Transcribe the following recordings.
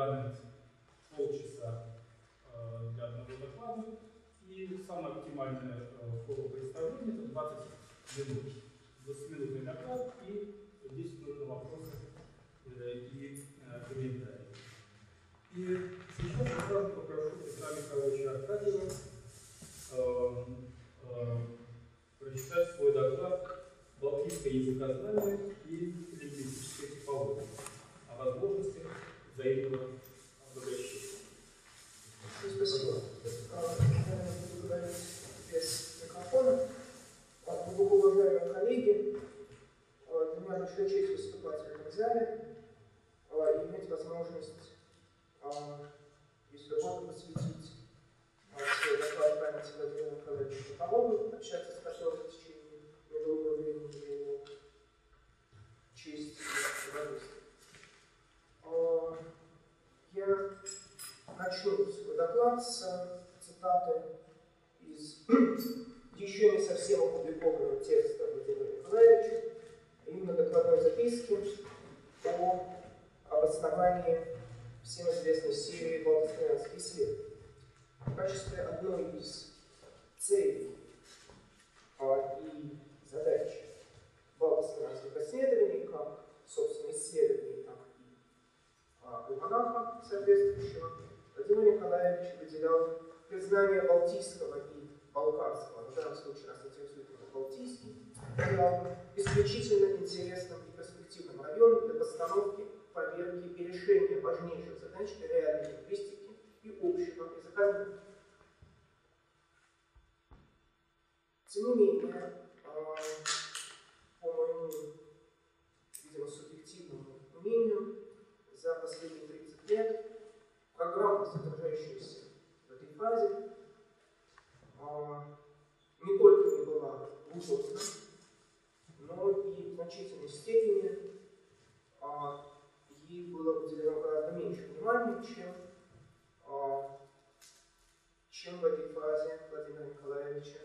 регламент полчаса для одного доклада. И самое оптимальное форма представления — это 20 минут. 20-минутный доклад и 10 минут на вопросы и комментарии. И сейчас я сразу попрошу Петра Михайловича Аркадьева прочитать свой доклад «Балтийское языкознание и лингвистическая типология» о возможностях взаимного обогащения. Спасибо. Я буду говорить без микрофона. Глубоко уважаемые коллеги, для меня большая честь выступать в этом зале и иметь возможность если угодно посвятить свой доклад памяти Владимира Николаевича Топалова, общаться с которым в течение недолгого времени я имел честь и удовольствие. Я начну свой доклад с цитаты из еще не совсем опубликованного текста Владимира Николаевича, именно докладной записки о обосновании всем известной серии «Балтийско-славянские исследования». В качестве одной из целей и задач балтийско-славянских исследований, как, собственно, исследований, так и альманаха соответствующего, Владимир Николаевич выделял признание балтийского и балканского, в данном случае нас интересует именно балтийский, исключительно интересным и перспективным районом для постановки, проверки и решения важнейших задач реальной лингвистики и общего языковедения. Тем не менее, по моему, видимо, субъективному мнению, за последние 30 лет программа, содержащаяся в этой фазе, не только не была ужасна, но и в значительной степени ей было уделено гораздо меньше внимания, чем в этой фазе Владимира Николаевича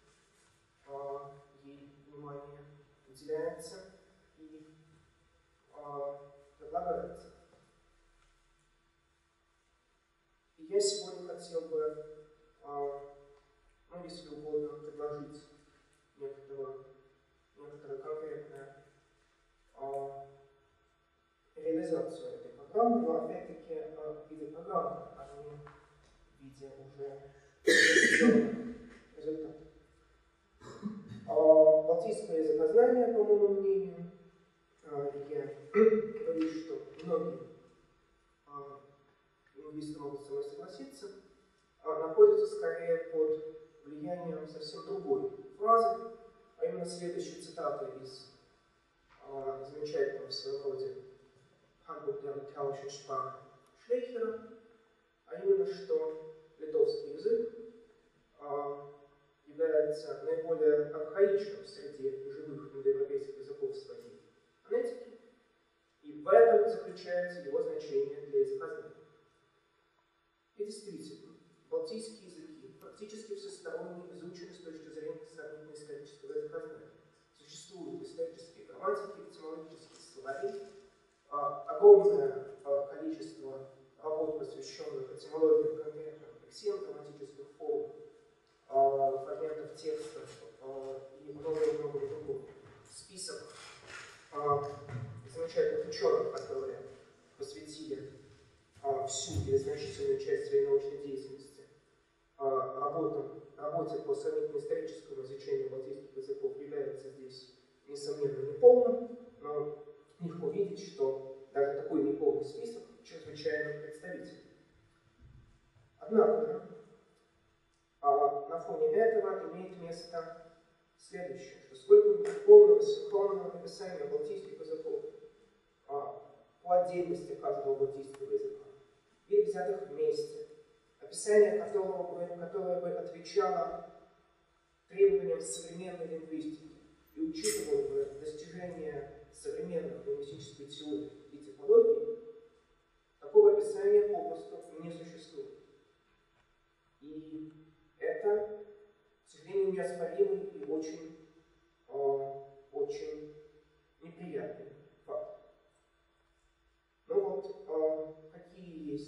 ей внимание уделяется и предлагается. И я сегодня хотел бы, если угодно, предложить некоторую конкретную реализацию этой программы, но опять-таки в виде программы, а не в виде уже результата. Балтийское языкознание, по моему мнению, я говорю, что многие лингвисты могут со мной согласиться, находится скорее под влиянием совсем другой фразы, а именно следующей цитаты из замечательного в своем роде Handbuch der litauischen Sprache Шлейхера, а именно, что литовский язык является наиболее архаичным среди живых индоевропейских языков своей фонетики, и в этом заключается его значение для языкознания. И действительно, балтийские языки практически всесторонне изучены с точки зрения сравнительно-исторического языкознания. Существуют исторические грамматики, этимологические словари, огромное количество работ, посвященных этимологии конкретных лексем, грамматических форм, фрагментов текстов и много-много другого. Список замечательных ученых, которые посвятили всю или значительную часть своей научной деятельности работе по сравнительно-историческому изучению балтийских языков является здесь, несомненно, неполным, но легко видеть, что даже такой неполный список чрезвычайно представителен. Однако же, на фоне этого имеет место следующее, что сколько полного синхронного написания балтийских языков по отдельности каждого балтийского языка, или взятых вместе, описание которое бы отвечало требованиям современной лингвистики и учитывало бы достижения современных лингвистической теории и типологии, такого описания попросту не существует. И это, к сожалению, неоспоримый и очень неприятный факт. Ну вот, какие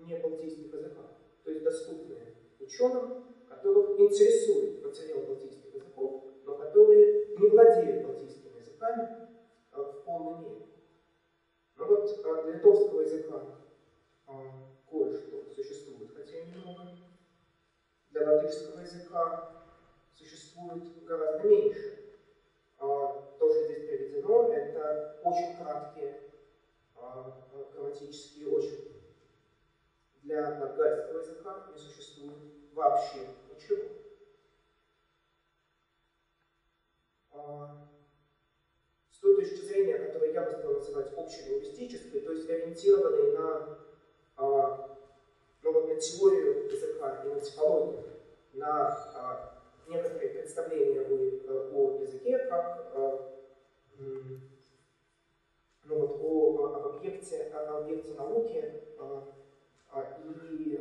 небалтийских языках, то есть доступные ученым, которых интересует материал балтийских языков, но которые не владеют балтийскими языками в полной мере. Но вот для литовского языка кое-что существует, хотя и немного. Для латышского языка существует гораздо меньше. То, что здесь приведено, это очень краткие грамматические очерки. Для латгальского языка не существует вообще ничего. С той точки зрения, которую я бы стал называть общелингвистической, то есть ориентированной на теорию языка и на типологию, на некоторые представления о языке как об объекте науки и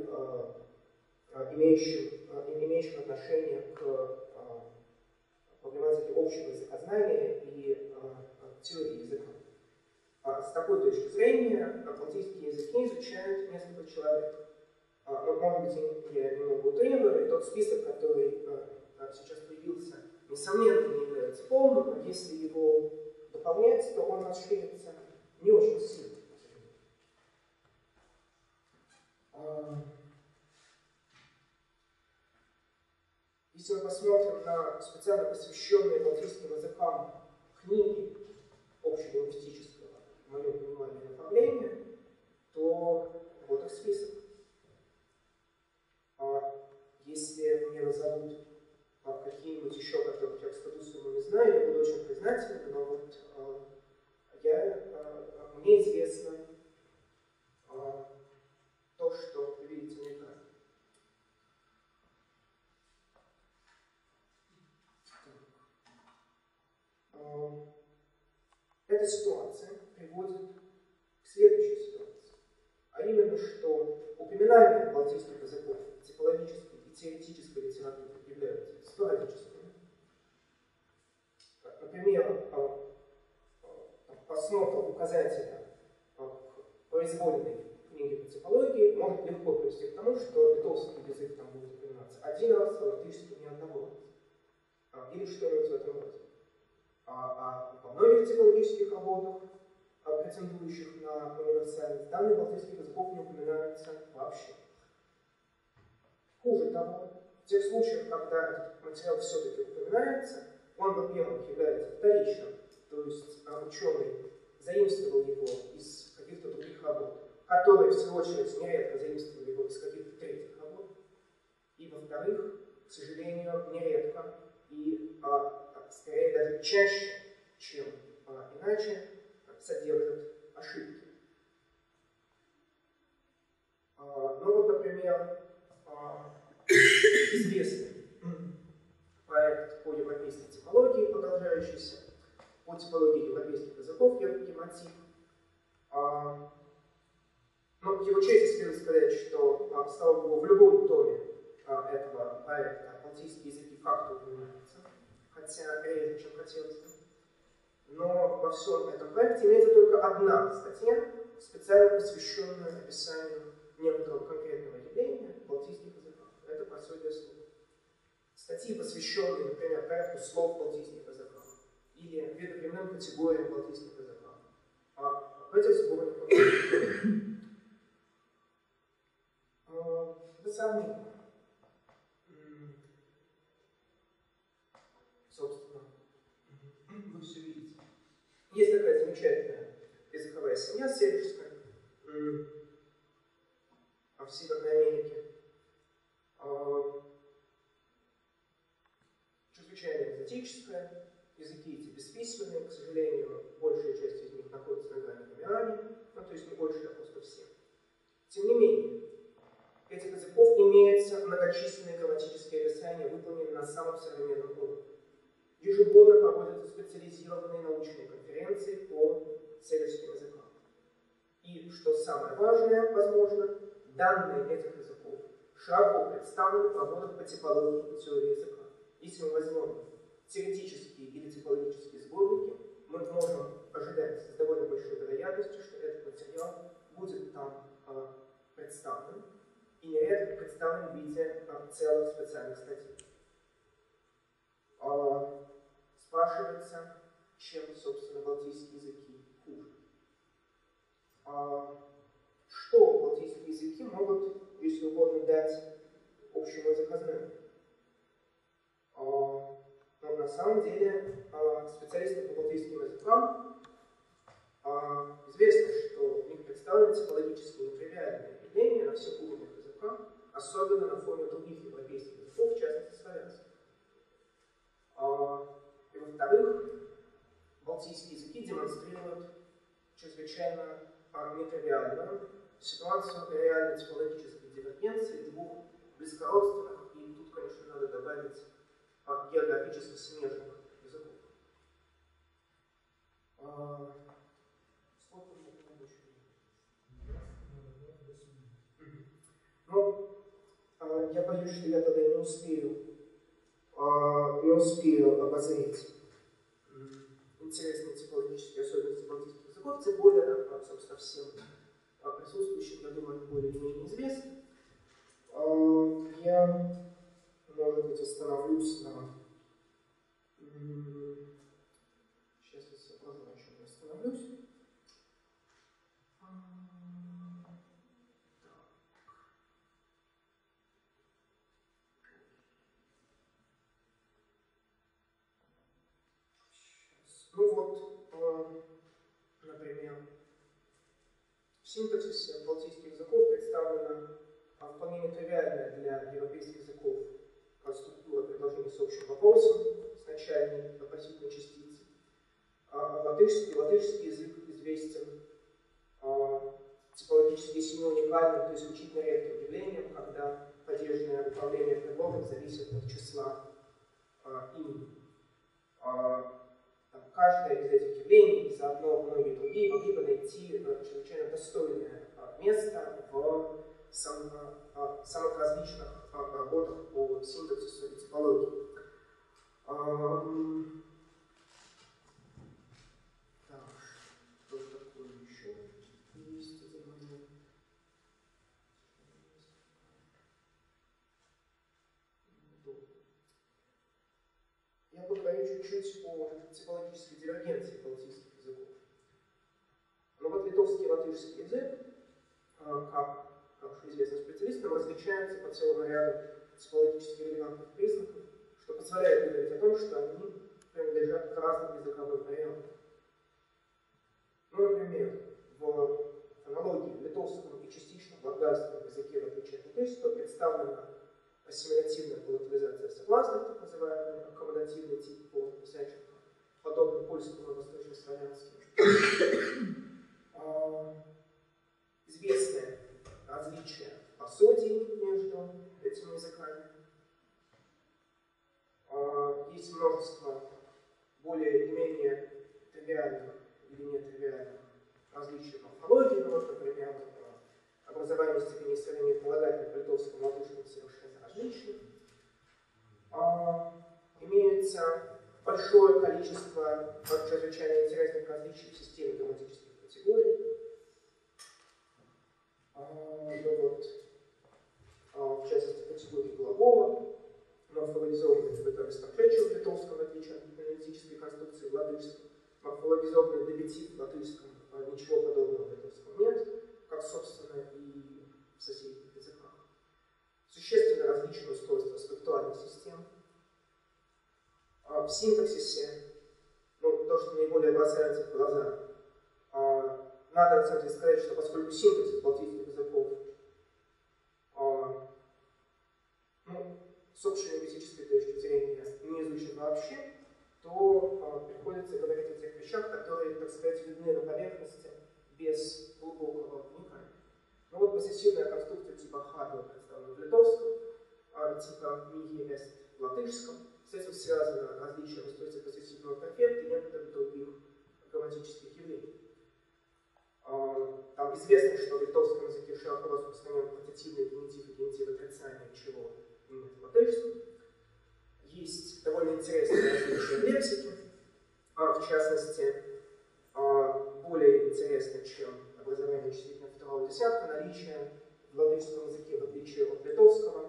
имеющим отношение к проблематике общего языкознания и теории языка. С такой точки зрения балтийские языки изучают несколько человек. Но, может быть, я немного утрирую, тот список, который сейчас появился, несомненно, не является полным, но если его дополнять, то он расширится не очень сильно. Если мы посмотрим на специально посвященные балтийским языкам книги общелингвистического, в моем понимании, направления, то вот их список. Если мне назовут какие-нибудь еще, которых я к стыду своему не знаю, я буду очень признателен, но вот мне известно то, что вы видите на экране. Эта ситуация приводит к следующей ситуации, а именно, что упоминания балтийских языков в типологической и теоретической литературе являются спорадическими. Например, просмотр указателя к произвольной книге по типологии может легко привести к тому, что литовский язык там будет упоминаться один раз, а латышский ни одного раза. Или что-нибудь в этом роде. Во многих типологических работах, претендующих на универсальность, данные балтийских языков не упоминаются вообще. Хуже того, в тех случаях, когда этот материал все-таки упоминается, он, во-первых, является вторичным, то есть ученый заимствовал его из каких-то других работ, которые, в свою очередь, нередко заимствовали его из каких-то третьих работ, и, во-вторых, к сожалению, нередко и скорее даже чаще, чем иначе, содержит ошибки. Ну вот, например, известный проект по европейской типологии, продолжающийся, по типологии европейских языков, Евротип. Но в его честь следует сказать, что, слава богу, в любом томе этого проекта балтийские языки как-то упоминаются, хотя реже, чем хотелось бы. Но во всем этом проекте имеется только одна статья, специально посвященная описанию некоторого конкретного явления в балтийских языках. Это пособие слов. Статьи, посвященные, например, порядку слов в балтийских языках или видоплеменным категориям в балтийских языках. В этих сборниках сравним. Собственно, вы все видите. Есть такая замечательная языковая семья сележская в Северной Америке. Чрезвычайно экзотическая. Языки эти бесписьменные, к сожалению, большая часть из них находится на грани вымирания, ну, то есть не больше, а просто все. Тем не менее, этих языков имеются многочисленные грамматические описания, выполненные на самом современном уровне. Ежегодно проводятся специализированные научные конференции по сележским языкам. И, что самое важное, возможно, данные этих языков широко представлены в работах по типологии и теории языка. Если мы возьмем теоретические или типологические сборники, мы можем ожидать с довольно большой вероятностью, что этот материал будет там представлен, и нередко представлен в виде целых специальных статей. Спрашивается, чем, собственно, балтийские языки хуже. Что балтийские языки могут, если угодно, дать общему языкознанию? Но на самом деле специалистам по балтийским языкам известно, что в них представлены типологически нетривиальные явления на всех уровнях языка, особенно на фоне других европейских языков, в частности славянских. И во-вторых, балтийские языки демонстрируют чрезвычайно нетривиальную ситуацию реальной типологической дивергенции двух близкородственных, и тут, конечно, надо добавить географически смежных языков. Я боюсь, что я тогда не успею обозреть интересные типологические особенности балтийских языков, тем более, собственно, всем присутствующим, я думаю, более или менее известны. Я, может быть, остановлюсь на... Сейчас я соображу, на чем я остановлюсь. Ну вот, например, в синтаксисе балтийских языков представлена вполне нетривиальная для европейских языков структура предложений с общим вопросом, с начальной вопросительной частицей. Латышский язык известен типологически сильно уникальным, то есть исключительно редким явлением, когда падежное управление предлогом зависит от числа имени. Каждое из этих явлений, заодно многие другие, могли бы найти чрезвычайно достойное место в самых различных работах по синтаксису и типологии. Так, что такое еще есть за момент? Я поговорю чуть-чуть о типологической дивергенции балтийских языков. Но вот литовский и латышский язык, как известным специалистам, различаются по целому ряду типологически релевантных признаков, что позволяет говорить о том, что они принадлежат к разным языковым вариантам. Ну, например, в фонологии в литовском и частично в латгальском языке, в отличие от латышского, представлена ассимилятивная палатализация согласных, так называемый аккомодативный тип по Зайченко, подобно польскому и восточнославянскому. Известное различие посодий между этими языками. Есть множество более или менее тривиальных или нетривиальных различий в морфологии, но, например, образование степени сравнения прилагательных в литовском и латышском совершенно различных. Имеется большое количество чрезвычайно интересных различий в системе грамматических категорий. В частности, категории глагола, морфологизованные в беспорядочном в литовском, в отличие от аналитической конструкции в латышском, морфологизованный дебетив в латышском, ничего подобного в литовском нет, как, собственно, и в соседних языках. Существенно различное устройство спектуальной системы. В синтаксисе, то, что наиболее бросается в глаза, надо, на самом деле, сказать, что поскольку синтаксис балтийских языков с общей лингвистической точки зрения не изучен вообще, то приходится говорить о тех вещах, которые, так сказать, видны на поверхности без глубокого вникания. Ну вот поссессивная конструкция типа «хадо» представлена в литовском, типа «миги-эст» в латышском. С этим связано различие в устройстве поссессивного перфекта и некоторых других грамматических явлений. Там известно, что в литовском языке широко распространен патативный генитив и генитив отрицания, чего нет в латышском. Есть довольно интересные различия в лексике, в частности, более интересно, чем образование числительного второго десятка, наличие в латышском языке, в отличие от литовского,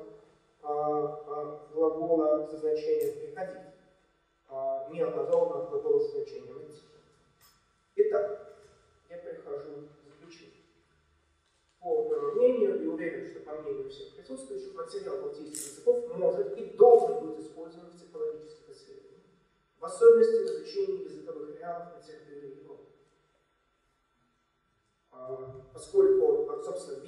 глагола со значением «приходить», не образованного глагола со значением «идти». Итак, я прихожу к заключению. По моему мнению, и уверен, что по мнению всех присутствующих, материал балтийских языков может и должен быть использован в типологических исследованиях, в особенности в изучении языковых реалов на территории Европы. Поскольку, собственно,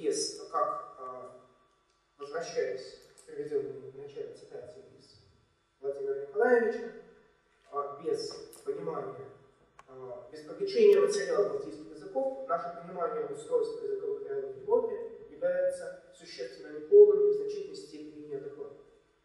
возвращаясь к приведенной в начале цитате из Владимира Николаевича, без понимания, без привлечения материала балтийских языков, наше понимание устройства языковых реалий в Европе является существенно неполным и в значительной степени неадекватным.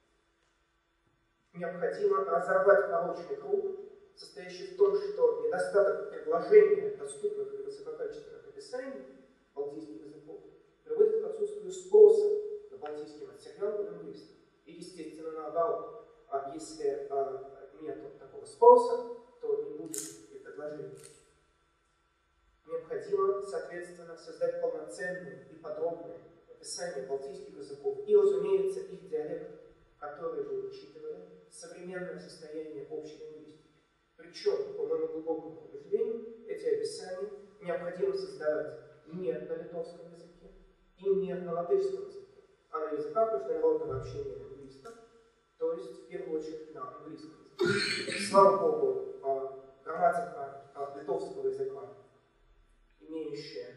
Необходимо разорвать порочный круг, состоящий в том, что недостаток предложения доступных и высококачественных описаний балтийских языков приводит к отсутствию спроса на балтийский материал у лингвистов. И, естественно, наоборот. Если нет такого спроса, то не будет и предложений. Необходимо, соответственно, создать полноценные и подробные описания балтийских языков и, разумеется, их диалектов, которые бы учитывали современное состояние общей лингвистики. Причем, по моему глубокому убеждению, эти описания необходимо создавать не на литовском языке и не на латышском языке, а на языках международного общения лингвистов, то есть, в первую очередь, на английском языке. Слава Богу, грамматика литовского языка, имеющая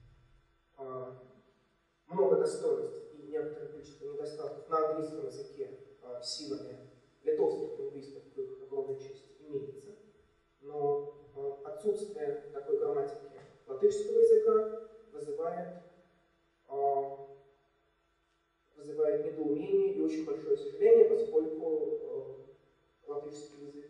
много достоинств и некоторое количество недостатков на английском языке силами литовских лингвистов, к их огромной чести, имеется. Но отсутствие такой грамматики латышского языка вызывает недоумение и очень большое сожаление, поскольку латышский язык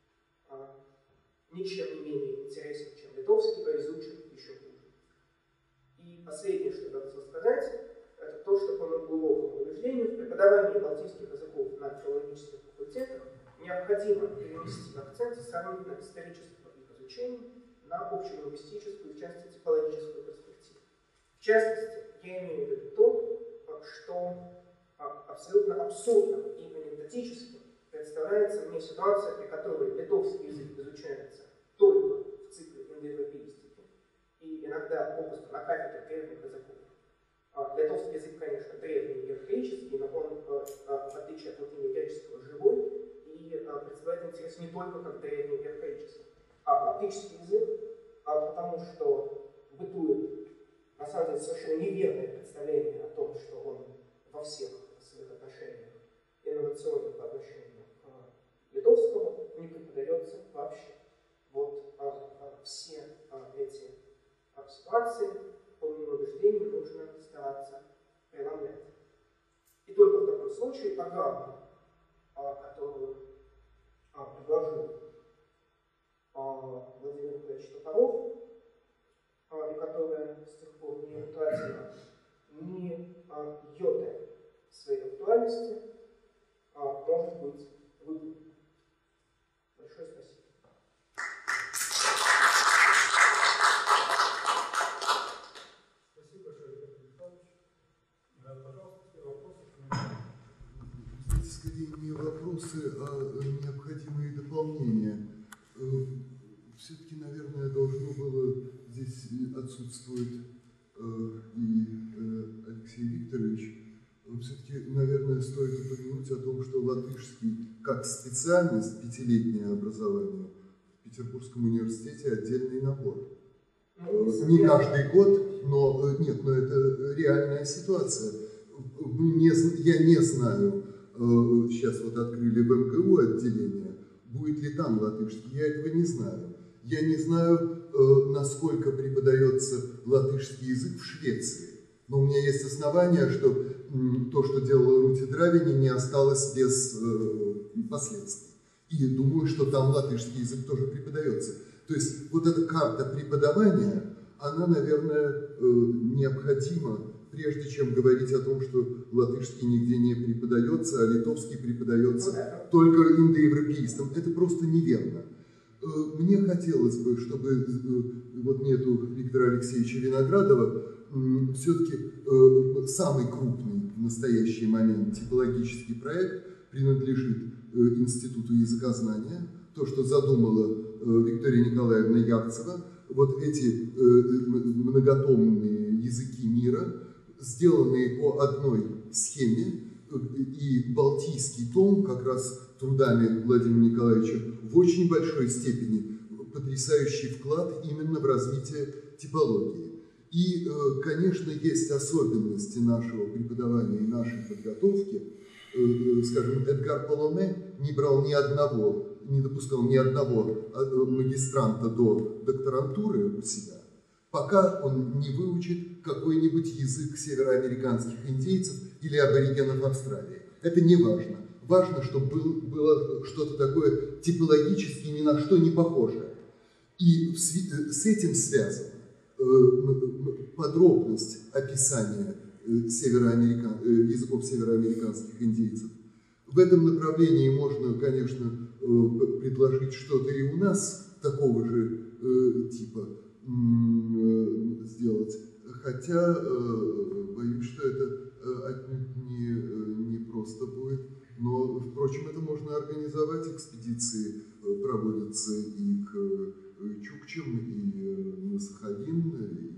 ничем не менее интересен, чем литовский, а изучен еще хуже. И последнее, что я хотел сказать, это то, что по моему глубокому убеждению в преподавании балтийских языков на филологических факультетах необходимо перенести акцент со сравнительно исторического их изучения на общелингвистическую, в части типологическую перспективу. В частности, я имею в виду то, что абсолютно абсурдным и анекдотическим представляется мне ситуация, при которой литовский язык изучается только в цикле индоевропеистики и иногда попросту на кафедре древних языков. Литовский язык, конечно, древний и архаический, но он, в отличие от латиногреческого, живой и представляет интерес не только как древний и архаический, а латышский язык, потому что бытует, на самом деле, совершенно неверное представление о том, что он во всех своих отношениях инновационный по отношению к литовскому не преподается вообще. Вот все эти ситуации, по моему убеждению, нужно стараться преломлять. И только в таком случае программа, которую предложил Владимир Николаевич Топоров, и которая с тех пор не утратила ни йоты своей актуальности, может быть выполнена. Большое спасибо. Спасибо большое, Виктор Михайлович. Пожалуйста, все вопросы. Это скорее не вопросы, а необходимые дополнения. Все-таки, наверное, должно было здесь отсутствует и Алексей Викторович. Все-таки, наверное, стоит упомянуть о том, что латышский как специальность, пятилетнее образование в Петербургском университете отдельный набор. Не каждый год, но нет, но это реальная ситуация. Я не знаю, сейчас вот открыли в МГУ отделение, будет ли там латышский, я этого не знаю. Я не знаю, насколько преподается латышский язык в Швеции. Но у меня есть основания, что то, что делала Рути Дравини, не осталось без последствий. И думаю, что там латышский язык тоже преподается. То есть вот эта карта преподавания, она, наверное, необходима, прежде чем говорить о том, что латышский нигде не преподается, а литовский преподается только индоевропеистам. Это просто неверно. Мне хотелось бы, чтобы, вот нету Виктора Алексеевича Виноградова, все-таки самый крупный в настоящий момент типологический проект принадлежит Институту языкознания. То, что задумала Виктория Николаевна Ярцева, вот эти многотомные языки мира, сделанные по одной схеме, и Балтийский том, как раз трудами Владимира Николаевича, в очень большой степени потрясающий вклад именно в развитие типологии. И, конечно, есть особенности нашего преподавания и нашей подготовки. Скажем, Эдгар Полоне не брал ни одного, не допускал ни одного магистранта до докторантуры у себя, пока он не выучит какой-нибудь язык североамериканских индейцев или аборигенов Австралии. Это не важно. Важно, чтобы было что-то такое типологически ни на что не похожее. И с этим связана подробность описания языков североамериканских индейцев. В этом направлении можно, конечно, предложить что-то и у нас такого же типа сделать, хотя боюсь, что это отнюдь не просто будет. Но, впрочем, это можно организовать. Экспедиции проводятся и к Чукчам, и на Сахалин,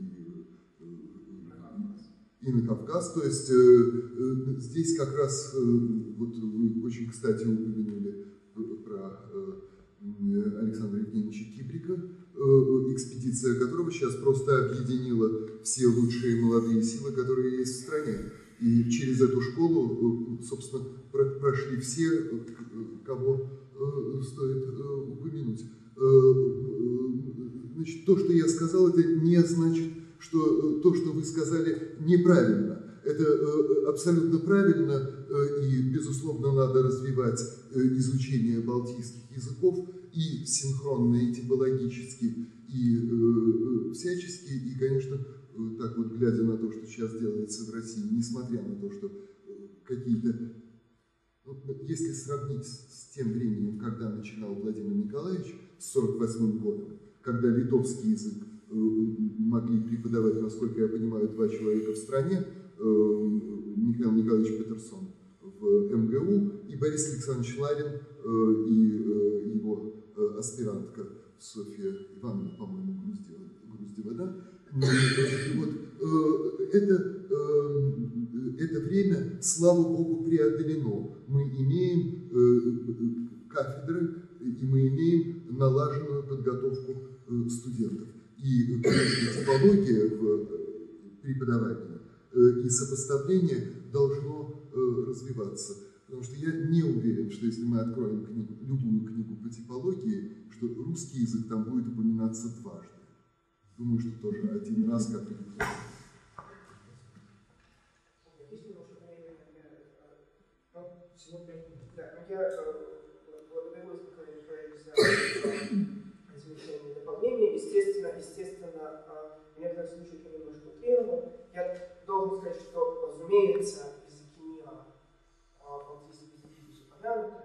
и на Кавказ. То есть здесь как раз, вот вы очень кстати упомянули про Александра Евгеньевича Кибрика, экспедиция которого сейчас просто объединила все лучшие молодые силы, которые есть в стране. И через эту школу, собственно, прошли все, кого стоит упомянуть. Значит, то, что я сказал, это не значит, что то, что вы сказали, неправильно. Это абсолютно правильно, и, безусловно, надо развивать изучение балтийских языков и синхронно, и типологически, и всячески, и, конечно, так вот, глядя на то, что сейчас делается в России, несмотря на то, что какие-то... Если сравнить с тем временем, когда начинал Владимир Николаевич, с 1948 годом, когда литовский язык могли преподавать, насколько я понимаю, 2 человека в стране, Михаил Николаевич Петерсон в МГУ и Борис Александрович Ларин и его аспирантка Софья Ивановна, по-моему, Груздева, да? Вот, это время, слава Богу, преодолено. Мы имеем кафедры, и мы имеем налаженную подготовку студентов. И, конечно, типология в преподавании и сопоставление должно развиваться. Потому что я не уверен, что если мы откроем любую книгу по типологии, что русский язык там будет упоминаться дважды. Думаю, что тоже один раз как-нибудь. Я благодарю вас, Михаил Николаевич, за замечательное дополнение. Естественно, в некоторых случаях я немножко утрирую. Я должен сказать, что, разумеется, языки мира, балтийские языки здесь упомянуты.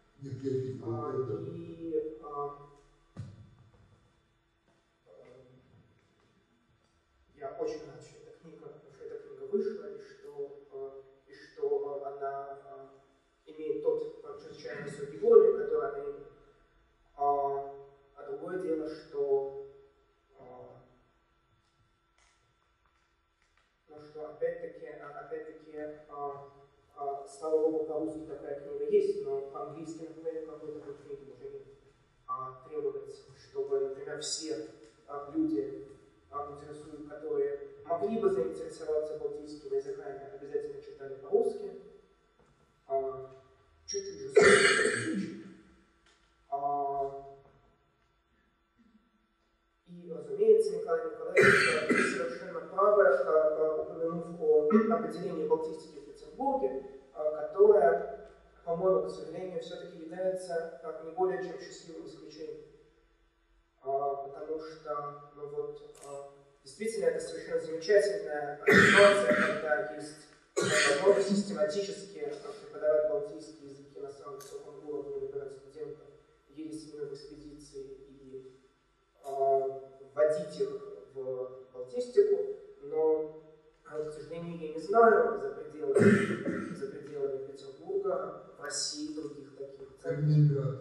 Я очень рад, что эта книга вышла, и что она имеет тот чрезвычайно высокий уровень, который она имеет. А другое дело, что опять-таки, слава богу, по-русски такая книга есть, но по-английски, например, какой-то такой книги уже нет. Требовать, чтобы, например, все люди, которые могли бы заинтересоваться балтийскими языками, обязательно читали по-русски. Чуть-чуть же и, разумеется, Николай Николаевич совершенно правы, упомянув о определении балтийских в Петербурге, которое, по-моему, к сожалению, все-таки является не более чем счастливым исключением. Потому что, действительно, это совершенно замечательная ситуация, когда есть возможность систематически преподавать балтийские языки на самом высоком уровне, выбирать студентов, ездить с ними в экспедиции и вводить их в балтистику, но К сожалению, я не знаю за пределами Петербурга, в России других таких центров. Калининград.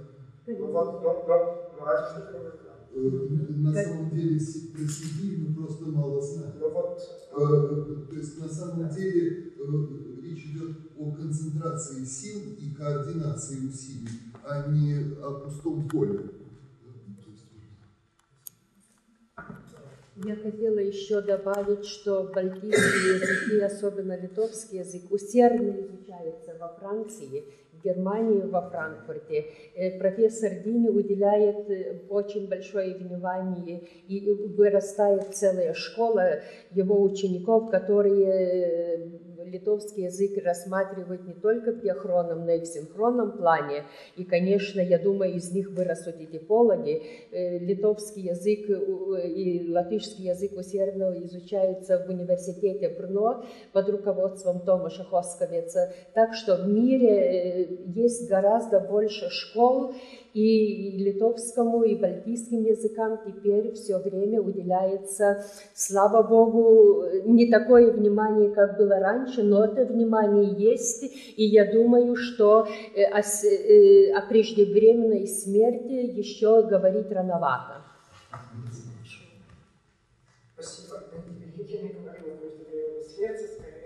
Разве что Калининград. На самом деле про Сибирь мы просто мало знаем. То есть на самом деле речь идет о концентрации сил и координации усилий, а не о пустом поле. Я хотела еще добавить, что балтийские языки, особенно литовский язык, усердно изучается во Франции, в Германии, во Франкфурте. Профессор Дини уделяет очень большое внимание, и вырастает целая школа его учеников, которые литовский язык рассматривают не только в диахронном, но и в синхронном плане. И, конечно, я думаю, из них вырастут и типологи. Литовский язык и латышский язык усердно изучаются в университете Брно под руководством Томаша Хосковеца. Так что в мире есть гораздо больше школ, и литовскому, и балтийским языкам теперь все время уделяется, слава Богу, не такое внимание, как было раньше, но это внимание есть, и я думаю, что о преждевременной смерти еще говорить рановато. Спасибо. Я не говорю о преждевременной смерти,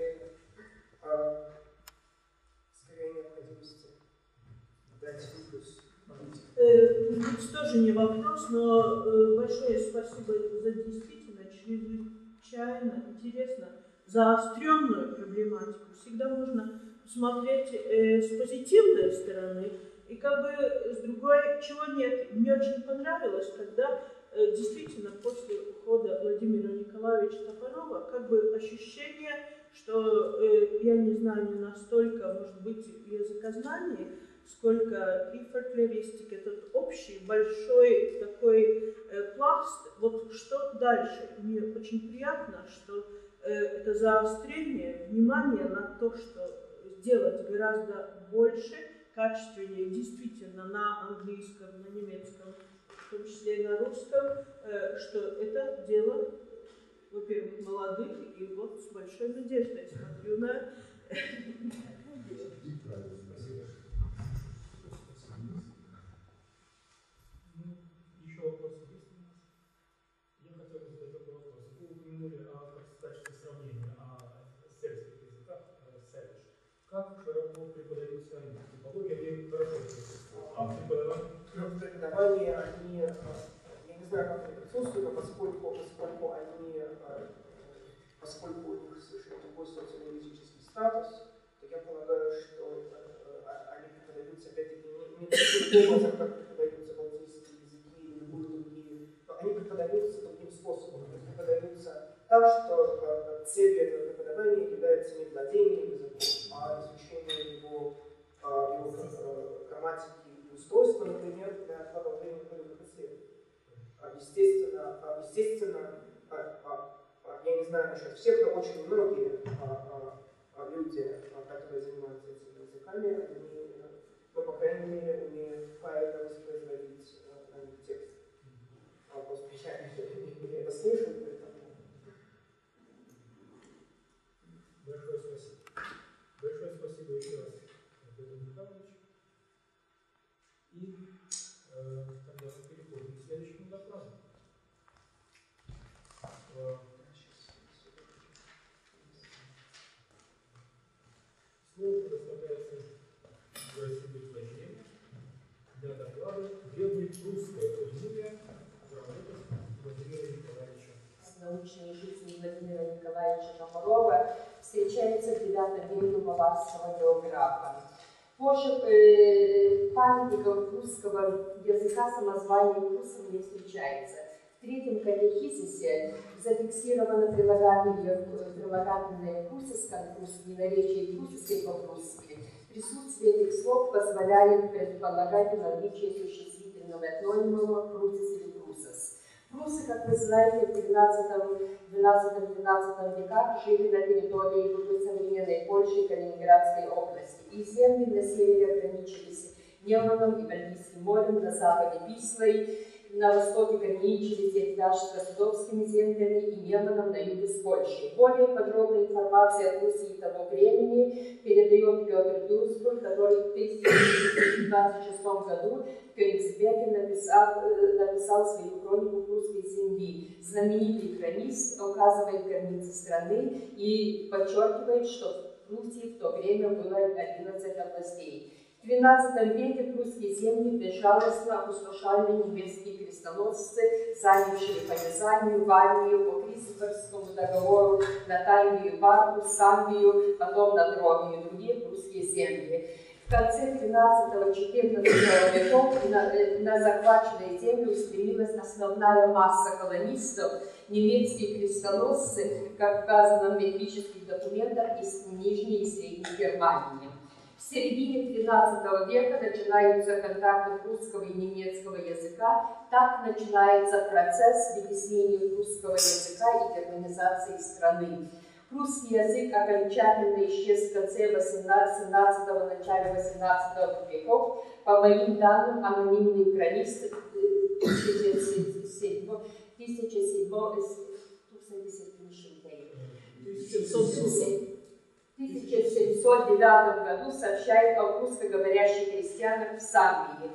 скорее необходимости дать выпуск. Здесь тоже не вопрос, но большое спасибо за действительно чрезвычайно интересно заостренную проблематику. Всегда можно посмотреть с позитивной стороны, и как бы с другой, чего нет. Мне очень понравилось, когда действительно после ухода Владимира Николаевича Топорова как бы ощущение, что я не знаю, не настолько, может быть, в языкознании, сколько и фольклористики, этот общий большой такой пласт. Вот что дальше? Мне очень приятно, что это заострение внимания на то, что сделать гораздо больше, качественнее, действительно на английском, на немецком, в том числе и на русском, что это дело, во-первых, молодых, и вот с большой надеждой смотрю на Еще вопросы есть у нас? Я хотел бы задать такой вопрос. Вы упомянули в качестве сравнения о сельских языках, селиш. Как широко преподаются они? Типология они хорошо присутствуют. А в преподавании они, я не знаю, как они присутствуют, но поскольку у них совершенно другой социолингвистический статус, то я полагаю, что они преподаются, опять-таки, не таким образом, как преподаются балтийские языки или любые другие, но они преподаются другим способом. Они преподаются так, что целью этого преподавания является не владение языком, а изучение его грамматики и устройства, например, для продолжения полевых исследований. Естественно, я не знаю насчет всех, но очень многие люди, которые занимаются этими языками, они, ну, по крайней мере, умеют правильно воспроизводить на них текст. Просто я это слышу, поэтому... Большое спасибо. Большое спасибо еще раз, Петр Михайлович. И тогда мы переходим к следующему докладу. Слово предоставляется Василию Плащеву для доклада «Древнепрусская Румыния. Работа Владимира Николаевича». Научной жизни Владимира Николаевича Топорова встречается в IX веке баварского географа. Позже памятников русского языка самозвание прусов не встречается. В третьем катехизисе зафиксировано прилагательное прусиском, прусский, наречие прусской по-прусски. Присутствие этих слов позволяет предполагать наличие существительного этнонима прусис или прусос. Прусы, как вы знаете, в 12-13 веках жили на территории современной Польши и Калининградской области. И земли на севере ограничились Неманом и Балтийским морем, на западе Вислой. на востоке граничили с Ядвяжско-Судовскими землями и Неманом на юге с Польшей. Более подробная информация о Руси того времени передает Петр Дюрсбург, который в 1026 году в Кёнигсберге написал свою хронику прусской земли. Знаменитый хронист указывает границы страны и подчеркивает, что в Руси в то время было 11 областей. В XIII веке прусские земли безжалостно опустошали немецкие крестоносцы, занявшие по Рязанию, Вармию, по Крисфорскому договору, Наталью, Варду, Самбию, потом на Дровию и другие прусские земли. В конце XIII-XIV веков на захваченные земли устремилась основная масса колонистов, немецкие крестоносцы, как указано в метрических документах из Нижней и Средней Германии. В середине XIII века начинаются контакты русского и немецкого языка, так начинается процесс вытеснения русского языка и германизации страны. Русский язык окончательно исчез в конце XVII-го, начале XVIII веков. По моим данным, анонимные хронисты 1709 году сообщает о русскоговорящих крестьянах в Самбии.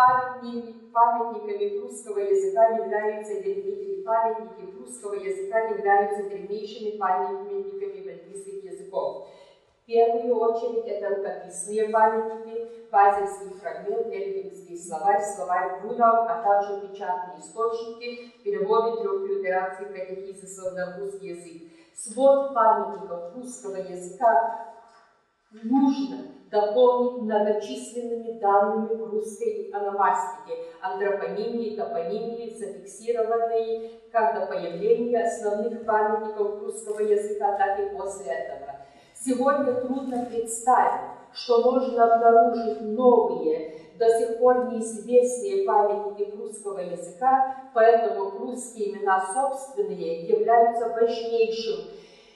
Памятниками русского языка являются памятники русского языка являются древнейшими памятниками балтийских языков. В первую очередь это рукописные памятники, базельский фрагмент, эльфинский словарь, словарь Брунау, а также печатные источники, переводы 3 лютеранских катехизисов на русский язык. Свод памятников русского языка нужно дополнить многочисленными данными русской ономастики, антропонимии, топонимии, зафиксированные как до появления основных памятников русского языка, так и после этого. Сегодня трудно представить, что можно обнаружить новые, до сих пор неизвестные памятники русского языка, поэтому русские имена собственные являются важнейшим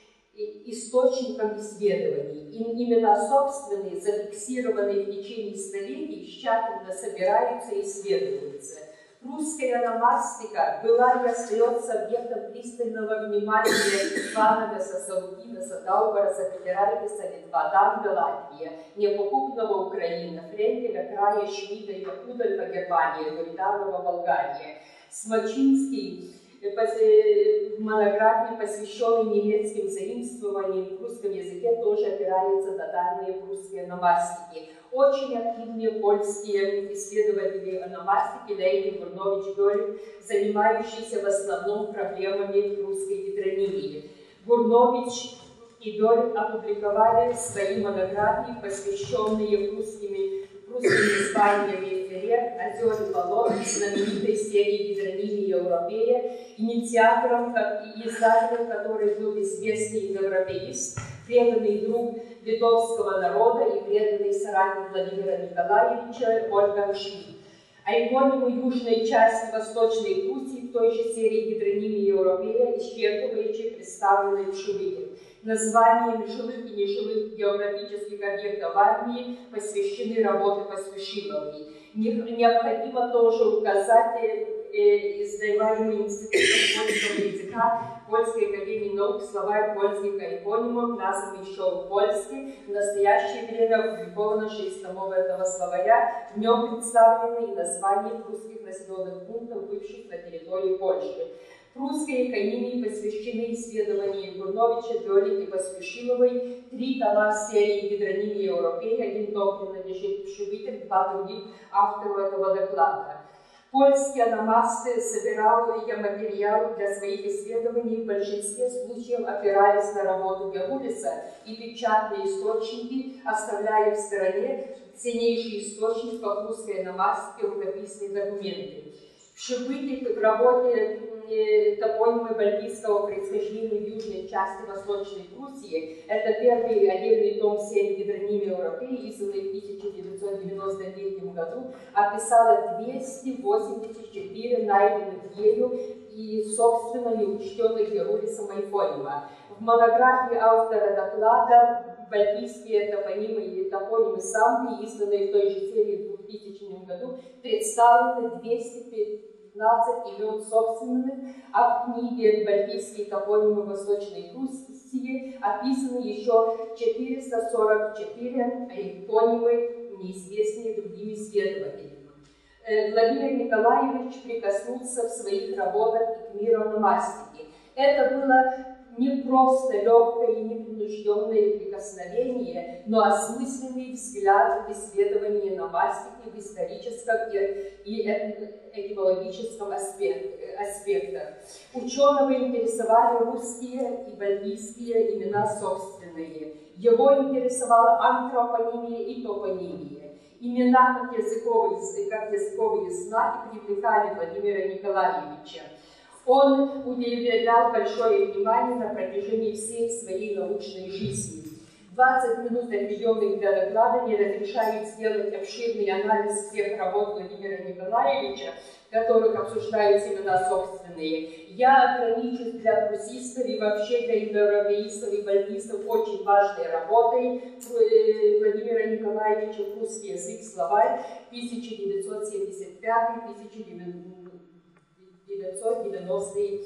источником исследований. Имена собственные, зафиксированные в течение столетий, тщательно собираются и исследуются. Русская ономастика была и остается объектом пристального внимания Ванагаса, Саудинаса, Даубараса, Федеральдиса, Литва, Данга, Латвия, Непокупного Украина, Френкеля, Края, Шмида, Якудальфа, Германия, Гурьданова, Болгария. Смольчинский в монографии, посвященной немецким заимствованиям в русском языке, тоже опирается на данные русской ономастики. Очень активные польские исследователи ономастики Лейни, Гурнович, Гёль, занимающиеся в основном проблемами русской гидронимии. Гурнович и Гёль опубликовали свои монографии, посвященные русскими названиями рек, озер и болот, знаменитой серии гидронимии Европея, инициатором и издателем которой был известный европеист, преданный друг литовского народа и преданный соратник Владимира Николаевича Ольга Шмидт. Айконимы южной части Восточной Пруссии в той же серии гидронимии Европея исчерпывающе представлены в Шубике. Названиям жилых и нежилых географических объектов армии посвящены работы Поспешиловой. Необходимо тоже указать издаваемый институтом польского языка Польской академии наук словарь польских айконимов, назван еще в-польски. В настоящее время опубликовано 6 томов этого словаря. В нем представлены и названия русских населенных пунктов, бывших на территории Польши. Русской академии посвящены исследованию Гурновича, Гёли и Поспешиловой, 3 тома серии гидронимии Европея, 1 том принадлежит Шубитель, 2 других автору этого доклада. Польские ономасты собирали материалы для своих исследований, в большинстве случаев опирались на работу Гягулиса и печатные источники, оставляя в стороне ценнейший источник по русской ономастике рукописные документы. В Шибыке в работе топонимы балтийского происхождения в южной части Восточной Пруссии, это первый отдельный том серии гидронимии Европеи, изданный в 1993 году, описала 284 найденных ею и собственно неучтенных Герулисом айфонима. В монографии автора доклада «Балтийские топонимы и топонимы Самбии», изданной в той же серии в 2000 году, представлены 15 имен собственных, а в книге «Бальтийские топонимы Восточной Пруссии» описаны еще 444 тонимы, неизвестные другими исследователями. Владимир Николаевич прикоснулся в своих работах и к мироономастике. Это было не просто легкое и непринужденное прикосновение, но осмысленный взгляд в исследовании номастики в историческом и этимологическом аспектах. Ученого интересовали русские и бальтийские имена собственные. Его интересовала антропонимия и топонимия. Имена как языковые знаки привлекали Владимира Николаевича. Он уделял большое внимание на протяжении всей своей научной жизни. 20 минут, отведенных для доклада, не разрешают сделать обширный анализ всех работ Владимира Николаевича, в которых обсуждаются имена собственные. Я ограничусь для прусистов и вообще для индоевропеистов и бальтистов очень важной работой Владимира Николаевича «Русский язык, словарь» 1975-1990-е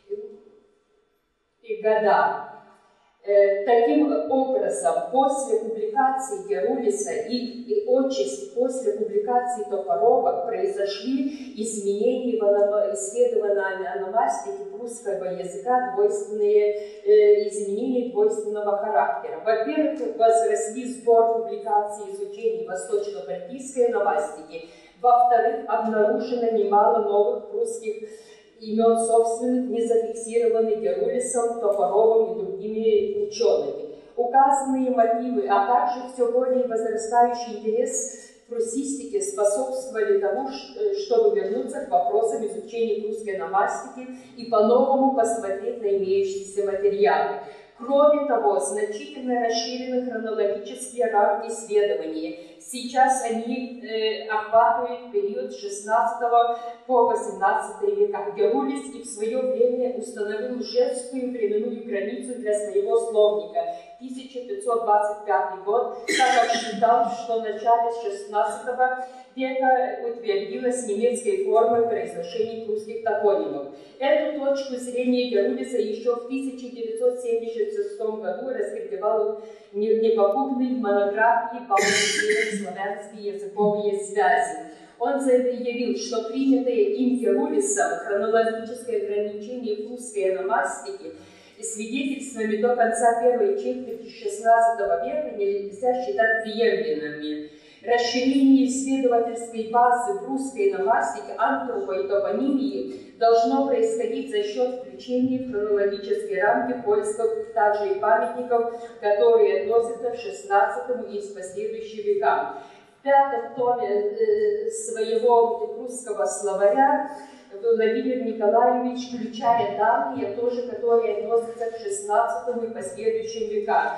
года. Таким образом, после публикации Герулиса и отчасти после публикации Топорова произошли изменения в исследованной ономастике прусского языка, изменения двойственного характера. Во-первых, возросли сбор публикаций изучений восточно-бальтийской ономастики. Во-вторых, обнаружено немало новых прусских имен собственных, не зафиксированных Герулисом, Топоровым и другими учеными. Указанные мотивы, а также все более возрастающий интерес к прусистике способствовали тому, чтобы вернуться к вопросам изучения прусской номастики и по-новому посмотреть на имеющиеся материалы. Кроме того, значительно расширены хронологические рамки исследования. Сейчас они охватывают период с 16 по 18 века. Герулис и в свое время установил жесткую временную границу для своего словника 1525 год, так как считал, что в начале 16 века утвердилась немецкой формой произношения прусских топонимов. Эту точку зрения Герулиса еще в 1976 году раскритиковал Непокупный в монографии «Славянские языковые связи». Он заявил, что принятое им Герулисом хронологическое ограничение прусской ономастики свидетельствами до конца первой четверти XVI века нельзя считать приемлемыми. Расширение исследовательской базы прусской номастики, антропо и топонимии должно происходить за счет включения в хронологические рамки поисков также и памятников, которые относятся к XVI и последующим векам. В пятом томе своего прусского словаря Владимир Николаевич включает данные, тоже, которые относятся к XVI и последующим векам.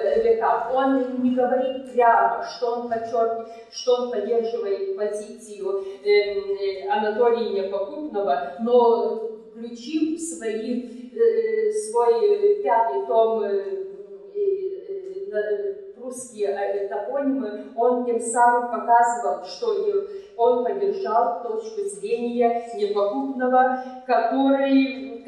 Он не говорит прямо, что он поддерживает позицию Анатолия Непокупного, но включив свой пятый том прусские топонимы, он тем самым показывал, что он поддержал точку зрения Непокупного, которую в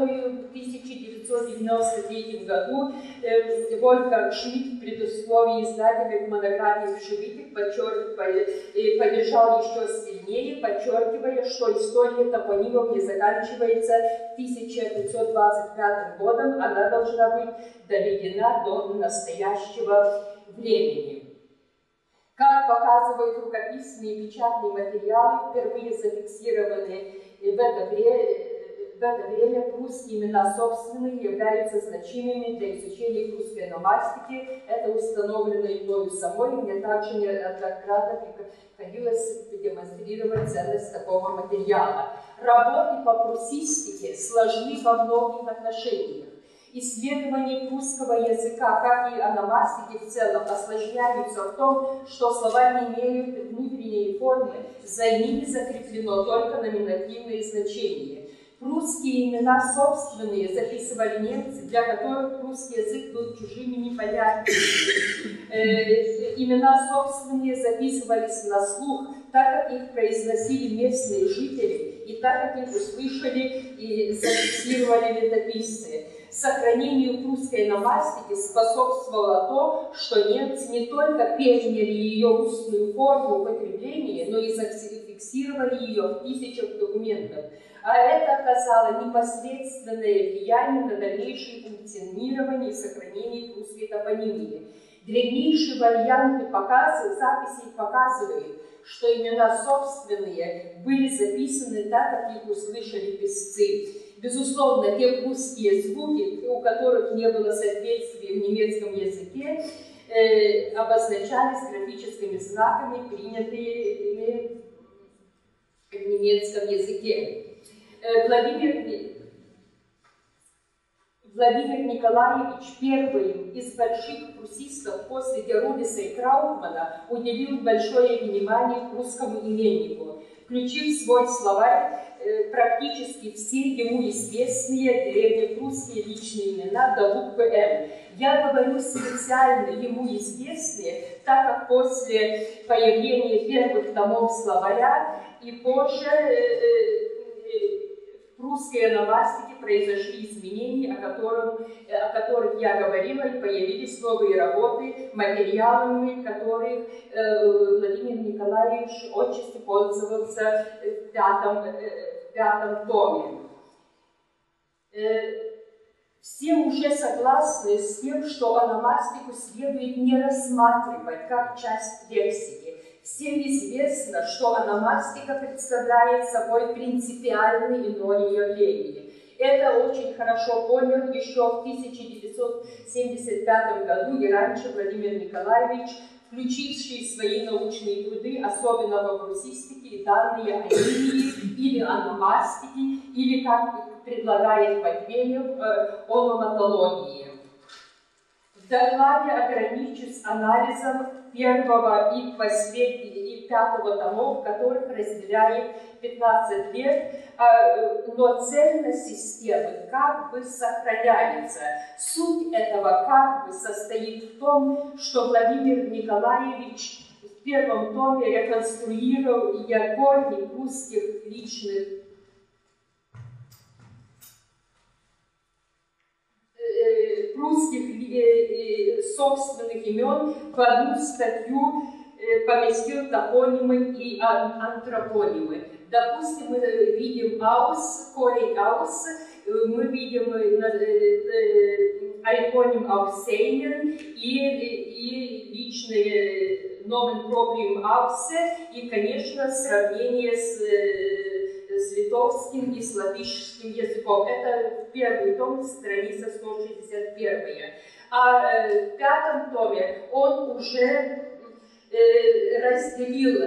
1993 году Вольфганг Шмидт в предусловии издателя монографии «Вшивитик» поддержал еще сильнее, подчеркивая, что история топонимов не заканчивается 1525 годом, она должна быть доведена до настоящего времени. Как показывают рукописные и печатные материалы, впервые зафиксированные в это время прусские имена собственные являются значимыми для изучения прусской номастики. Это установлено и мною самой, мне также неоднократно приходилось демонстрировать ценность такого материала. Работы по прусистике сложны во многих отношениях. Исследования прусского языка, как и ономастики в целом, осложняются в том, что слова не имеют внутренней формы, за ними закреплено только номинативное значение. Прусские имена собственные записывали немцы, для которых прусский язык был чужим и непонятным. Имена собственные записывались на слух, так как их произносили местные жители, и так, как их услышали и зафиксировали летописцы. Сохранению прусской ономастики способствовало то, что немцы не только переняли ее устную форму употребления, но и зафиксировали ее в тысячах документов. А это оказало непосредственное влияние на дальнейшее функционирование и сохранение прусской топонимии. Древнейшие варианты записей показывают, что имена собственные были записаны так, как их услышали писцы. Безусловно, те прусские звуки, у которых не было соответствия в немецком языке, обозначались графическими знаками, принятыми в немецком языке. Владимир Николаевич, первым из больших прусистов после Герудиса и Краутмана, уделил большое внимание прусскому именнику, включив в свой словарь практически все ему известные древнепрусские личные имена до буквы «М». Я говорю специально ему известные, так как после появления первых томов словаря и позже в русской ономастике произошли изменения, о которых я говорила, и появились новые работы, материалами которых Владимир Николаевич отчасти пользовался в пятом томе. Все уже согласны с тем, что ономастику следует не рассматривать как часть лексики. Всем известно, что ономастика представляет собой принципиально иное явление. Это очень хорошо понял еще в 1975 году и раньше Владимир Николаевич, включивший в свои научные труды, особенно в прусистике, данные о линии или ономастике, или, как предлагает Матвеев, ономатологии. В докладе ограничусь анализом первого и пятого томов, которых разделяет 15 лет, но цельность системы как бы сохраняется. Суть этого как бы состоит в том, что Владимир Николаевич в первом томе реконструировал корни русских личных собственных имен в одну статью поместил топонимы и антропонимы. Допустим, мы видим аус, корень аус, мы видим айконим аусейнен и личные nomen proprium аусе, и, конечно, сравнение с литовским и с латышским языком. Это первый том, страница 161. А в пятом томе он уже разделил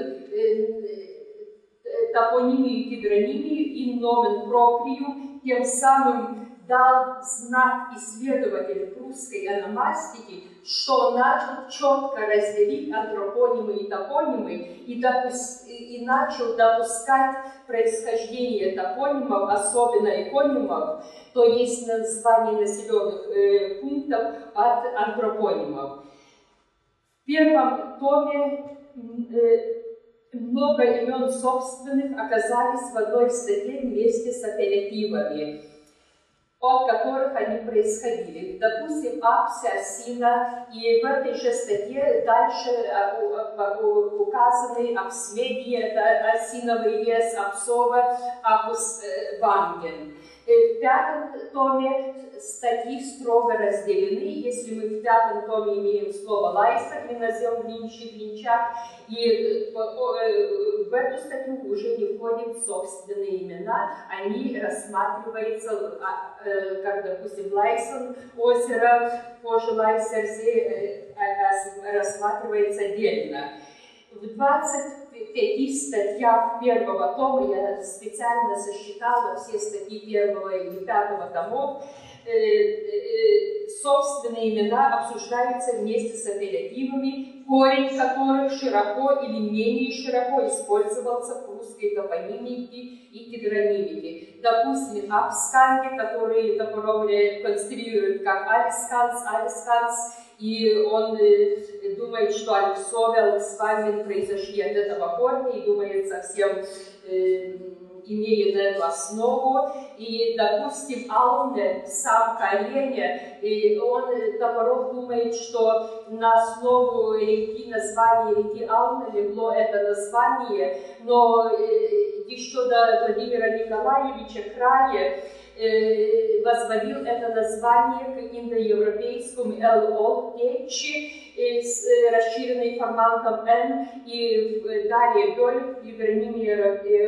топонимию и гидронимию и nomen proprium, тем самым дал знак исследователю прусской ономастики, что начал четко разделить антропонимы и топонимы и начал допускать происхождение топонимов, особенно эпонимов, то есть название населенных пунктов, от антропонимов. В первом томе много имен собственных оказались в одной статье вместе с апеллятивами, от которых они происходили. Допустим, Апсе, Осина, и в этой же статье дальше указаны Апсмедии, это Осиновый лес, Апсова, Апус Ванген. В пятом томе статьи строго разделены. Если мы в пятом томе имеем слово «лайсер», мы назовем «глинчик», «глинчак», и в эту статью уже не входят собственные имена, они рассматриваются, как, допустим, Лайсон, озеро, позже Лайсерзee рассматривается отдельно. В 25 статьях первого тома, я специально сосчитала все статьи первого и пятого томов, собственные имена обсуждаются вместе с апеллятивами, корень которых широко или менее широко использовался в русской топонимике и гидронимике. Допустим, Апсканги, который Топоров конструирует как Алисканс, и он думает, что Алексове, Алексванген произошли от этого корня, и думает совсем имеет эту основу. И, допустим, Алне, сам Карене, он наоборот думает, что на основу реки, название реки Ална легло это название, но еще до Владимира Николаевича Крае возводил это название к индоевропейскому «эл-ол-течи» с расширенной формантом «н», и далее Бёль в Гидронимии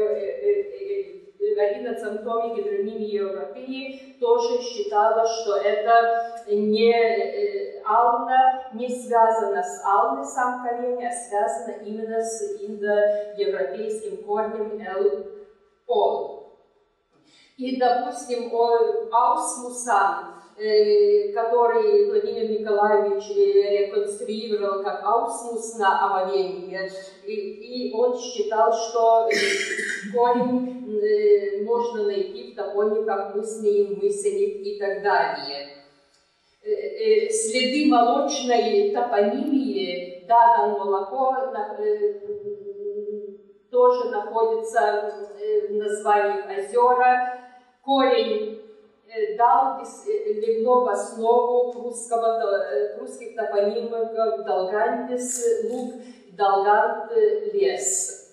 в 11 томе Гидронимии Европеи тоже считала, что это не Ална, не связано с Алной сам корень, а связано именно с индоевропейским корнем «эл-ол». И, допустим, Аусмусан, который Владимир Николаевич реконструировал как Аусмус на Амавении, и он считал, что корень можно найти в топониме как Мусмеин, Мысеник и так далее. Следы молочной топонимии, Дадан, молоко, тоже находятся в названиях озера. Корень дал легло в основу прусских топонимов Долгандис, луг, Долгант, лес.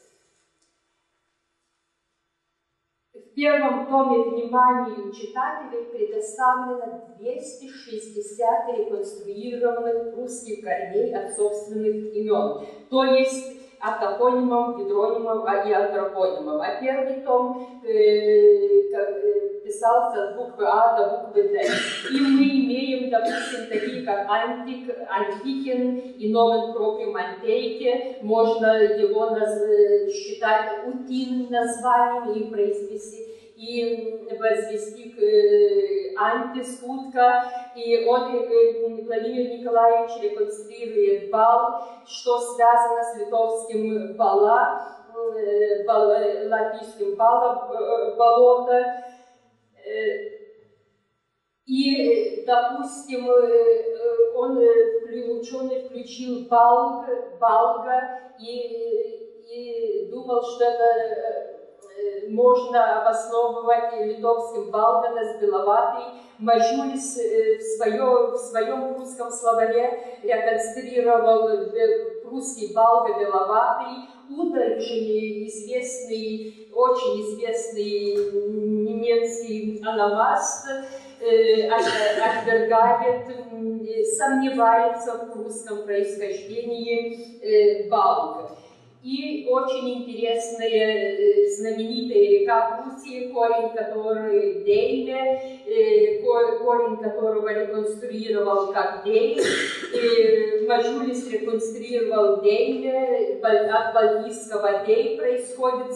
В первом томе вниманию читателей предоставлено 260 реконструированных прусских корней от собственных имен, то есть от топонимов, гидронимов и антропонимов. А первый том писался от буквы А до буквы Д. И мы имеем, допустим, такие как Антик, Антикен и Nomen Proprium Anteiке. Можно его считать утиным названием и произвести, и возвести к Антис, утка. И он, Владимир Николаевич, реконструирует бал, что связано с литовским бала, латвийским балом, болото. И, допустим, ученый включил балга и думал, что это можно обосновывать литовским балганес беловатый. Мажулис в своем прусском словаре реконструировал прусский балга беловатый. Ударь же известный, очень известный немецкий аномаст, отвергает, сомневается в прусском происхождении балга. И очень интересная знаменитая река Пруссии, корень которой Дейме, корень которого реконструировал как Дейм. Мажулис реконструировал Дейме, от балтийского Дей происходит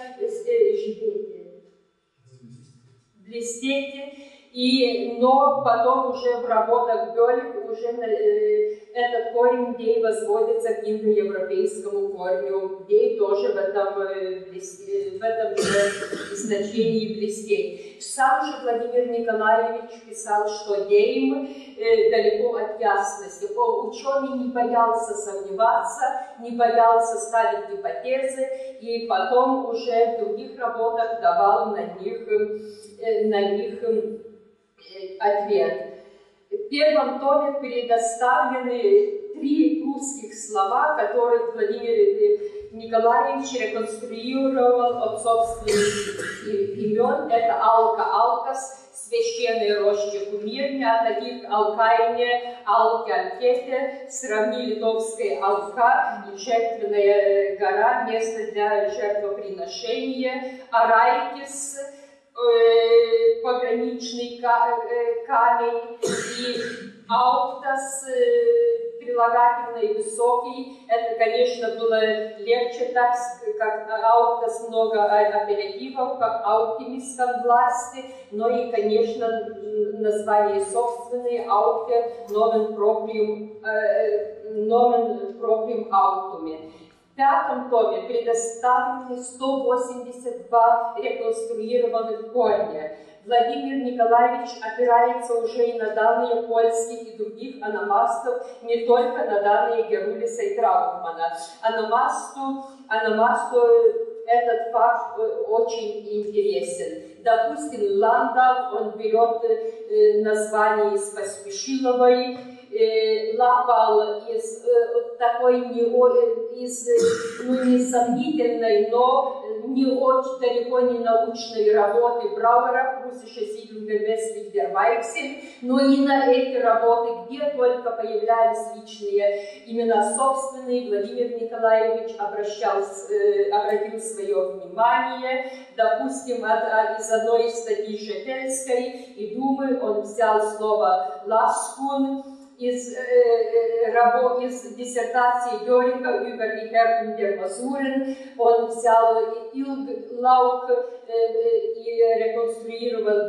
блестете. Но потом уже в работах Бёлик уже этот корень Дей возводится к индоевропейскому корню. Дей тоже в этом же значении блестеть. Сам же Владимир Николаевич писал, что Дейм далеко от ясности. Ученый не боялся сомневаться, не боялся ставить гипотезы, и потом уже в других работах давал на них ответ. В первом томе предоставлены 3 прусских слова, которые Владимир Николаевич реконструировал от собственных имен. Это Алка, Алкас, священные рощи кумирни, а таких Алкайне, Алки, Анкете, сравни литовской Алка, жертвенная гора, место для жертвоприношения, Арайкис, пограничный камень, и Ауктас, прилагательный высокий. Это, конечно, было легче, так как Ауктас много апеллятивов, как Ауктимис власти, но и, конечно, название собственное Аукте, Nomen Proprium Auctume. В пятом томе предоставлены 182 реконструированных корня. Владимир Николаевич опирается уже и на данные польских и других аномастов, не только на данные Герулиса и Траутмана. Аномасту этот факт очень интересен. Допустим, Ландау, он берет название из Поспешиловой, Лапал из такой несомнительной, но не очень далеко не научной работы Брауэра «Пруссische Siedlungen westlich der Weichsel», но и на эти работы, где только появлялись личные имена собственные, Владимир Николаевич обратил свое внимание. Допустим, из одной из статей Шетельской и Думы он взял слово «ласкун», из диссертации Гёринга über die Herkunft der Masuren, он взял Илглаук и реконструировал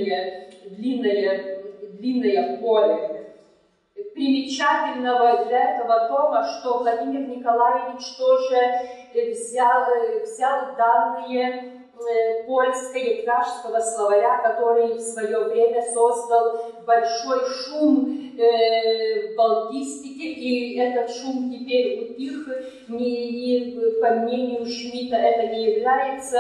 длинное поле. Примечательного для этого то, что Владимир Николаевич тоже взял данные польско-ятвяжского словаря, который в свое время создал большой шум в Балтистике, и этот шум теперь утих, и по мнению Шмидта это не является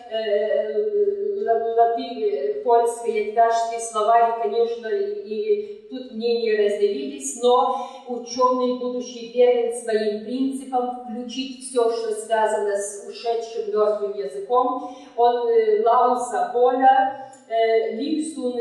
польско-ятвяжский словарь, конечно, и тут мнения разделились, но ученый, будучи верен своим принципам, включить все, что связано с ушедшим мертвым языком, он Лауса Боля, Ликсун,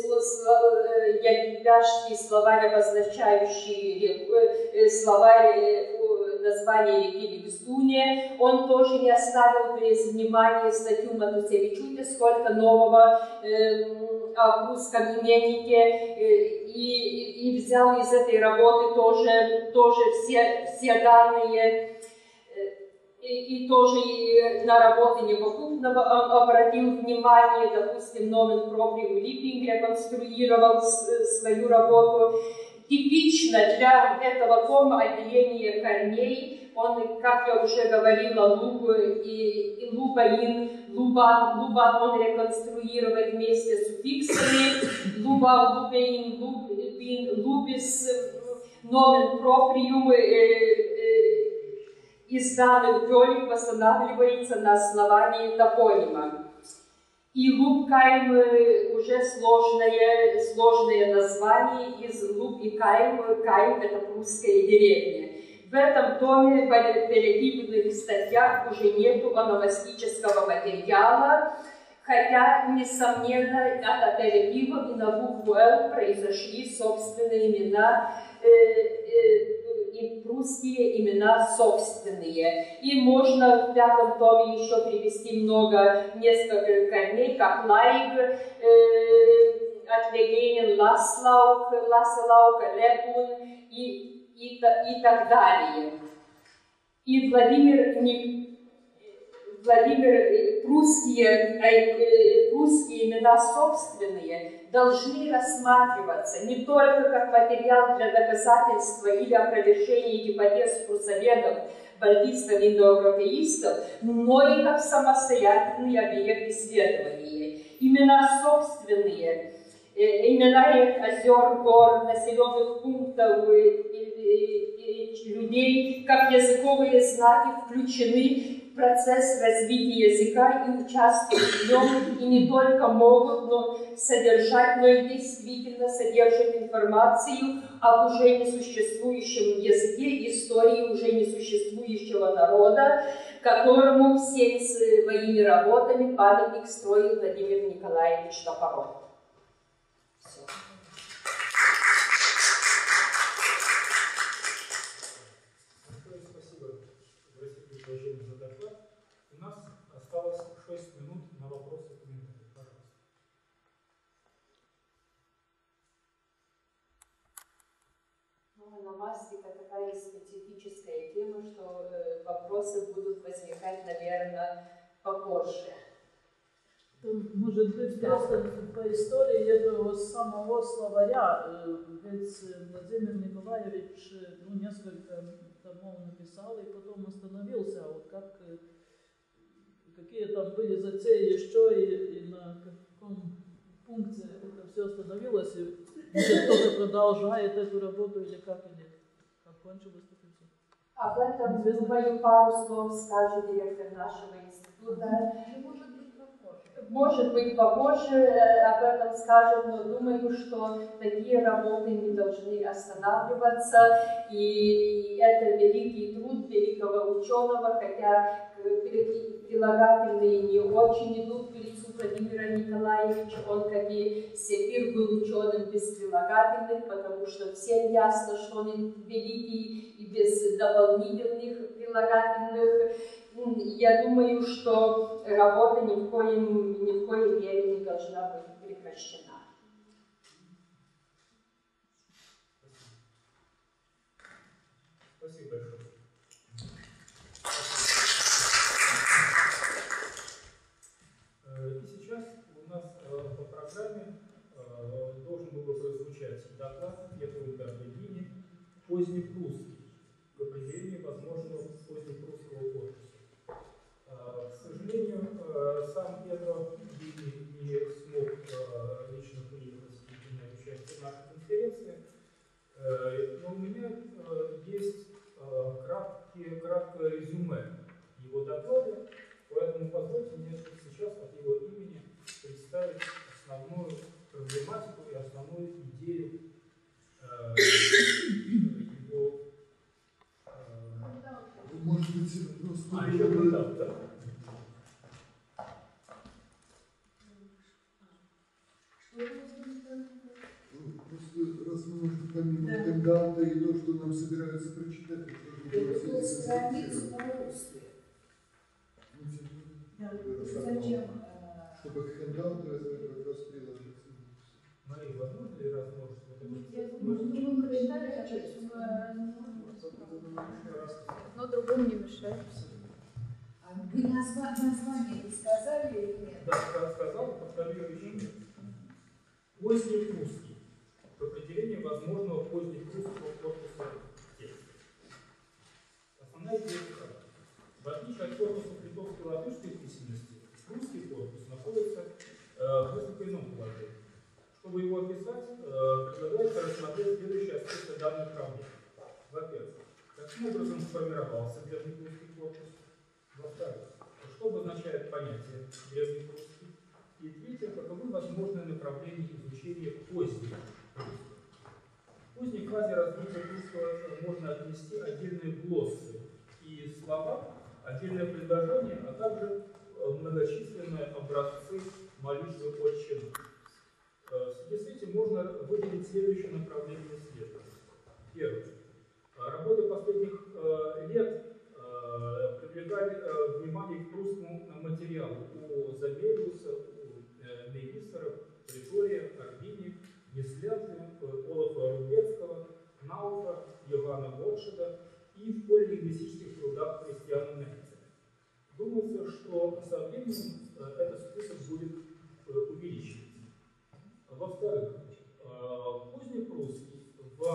ятвяжский словарь, обозначающий словарь название реки Ликстуне, он тоже не оставил без внимания статью Матусевичуте, сколько нового о русском именнике, и взял из этой работы тоже все данные, и тоже на работы Непокупного обратил внимание, допустим, Nomen Proprium Липпинг реконструировал свою работу. Типично для этого тома отделение корней, он, как я уже говорила, Лубан он реконструирует вместе с суффиксами, Лубал, Лубейн, Лубин, Лубис, Nomen Proprium из данных Гёлик восстанавливается на основании топонима. И Лубкайм уже сложное название из Луб и Кайм. Кайм — это прусская деревня. В этом томе в перегибных статьях уже нету ономастического материала, хотя, несомненно, от перегибов и на букву «Л» произошли собственные имена, и прусские имена собственные. И можно в пятом томе еще привести несколько корней, как Лайг, от Легенин, Ласлаук, Лепун и так далее. И Владимир прусские имена собственные должны рассматриваться не только как материал для доказательства или опровержения гипотез пруссоведов, бальтистов, индоевропеистов, но и как самостоятельный объект исследования. Имена собственные, имена рек, озер, гор, населенных пунктов, людей, как языковые знаки, включены в процесс развития языка и участвуют в нем, и не только могут содержать, но и действительно содержат информацию об уже несуществующем языке, истории уже несуществующего народа, которому всеми своими работами памятник строил Владимир Николаевич Топоров. Все. Спасибо за доклад. У нас осталось 6 минут на вопросы и комментарии. Пожалуйста. Ономастика такая специфическая тема, что вопросы будут возникать, наверное, попозже. Может быть, просто по истории этого самого словаря, ведь Владимир Николаевич несколько томов написал и потом остановился. А вот какие там были затеи еще и на каком пункте это все остановилось, и кто-то продолжает эту работу или как кончилось это все? Об этом, думаю, пару слов скажет директор нашего института. Может быть, попозже об этом скажет, но думаю, что такие работы не должны останавливаться. И это великий труд великого ученого, хотя прилагательные не очень идут к лицу Владимира Николаевича. Он, как и Сефир, был ученым без прилагательных, потому что всем ясно, что он великий и без дополнительных прилагательных. Я думаю, что работа ни в коей мере не должна быть прекращена. Спасибо большое. И сейчас у нас по программе должен был бы прозвучать доклад Петра Габелини «Позднепрусский» к определению возможного позднепрусского корпуса. К сожалению, сам Петро не смог лично приехать и принять участие в нашей конференции, но у меня есть краткое резюме его доклада, поэтому позвольте мне сейчас от его имени представить основную проблематику и основную идею его. Может быть, просто... Еще кандидат, да? Просто раз мы можем помимо хендаута и то, что нам собираются прочитать, Перевод страниц на русский. Зачем? Чтобы к хендауту это как раз приложиться. Мария, возможно ли размножить вот это? Мы прочитали, но другому не мешает. вы название не сказали или нет? Да, сказал, повторю еще раз. Позднепрусский. К определению возможного позднепрусского корпуса текста. Основная идея такая. В отличие от корпуса литовской и латышской письменности, русский корпус находится в несколько ином положении. Чтобы его описать, предлагается рассмотреть следующие аспекты данной проблемы. Во-первых, каким образом сформировался древнепрусский корпус? Во-вторых, что обозначает понятие древнепрусский? И третье, каковы возможные направления изучения позднего русского. В поздней фазе развития русского можно отнести отдельные глоссы и слова, отдельные предложения, а также многочисленные образцы молитвы «Отче наш». В связи с этим можно выделить следующее направление исследования. Первое. Работы последних лет привлекали внимание к русскому материалу у Забелиуса, у Мейгиссера, Притория, Арбини, Неслянты, Олафа Рубецкого, Науфа, Йоганна Готшеда и в полилингвистических трудах Христиана Немца. Думается, что со временем этот список будет увеличиваться. Во-вторых, позднепрусский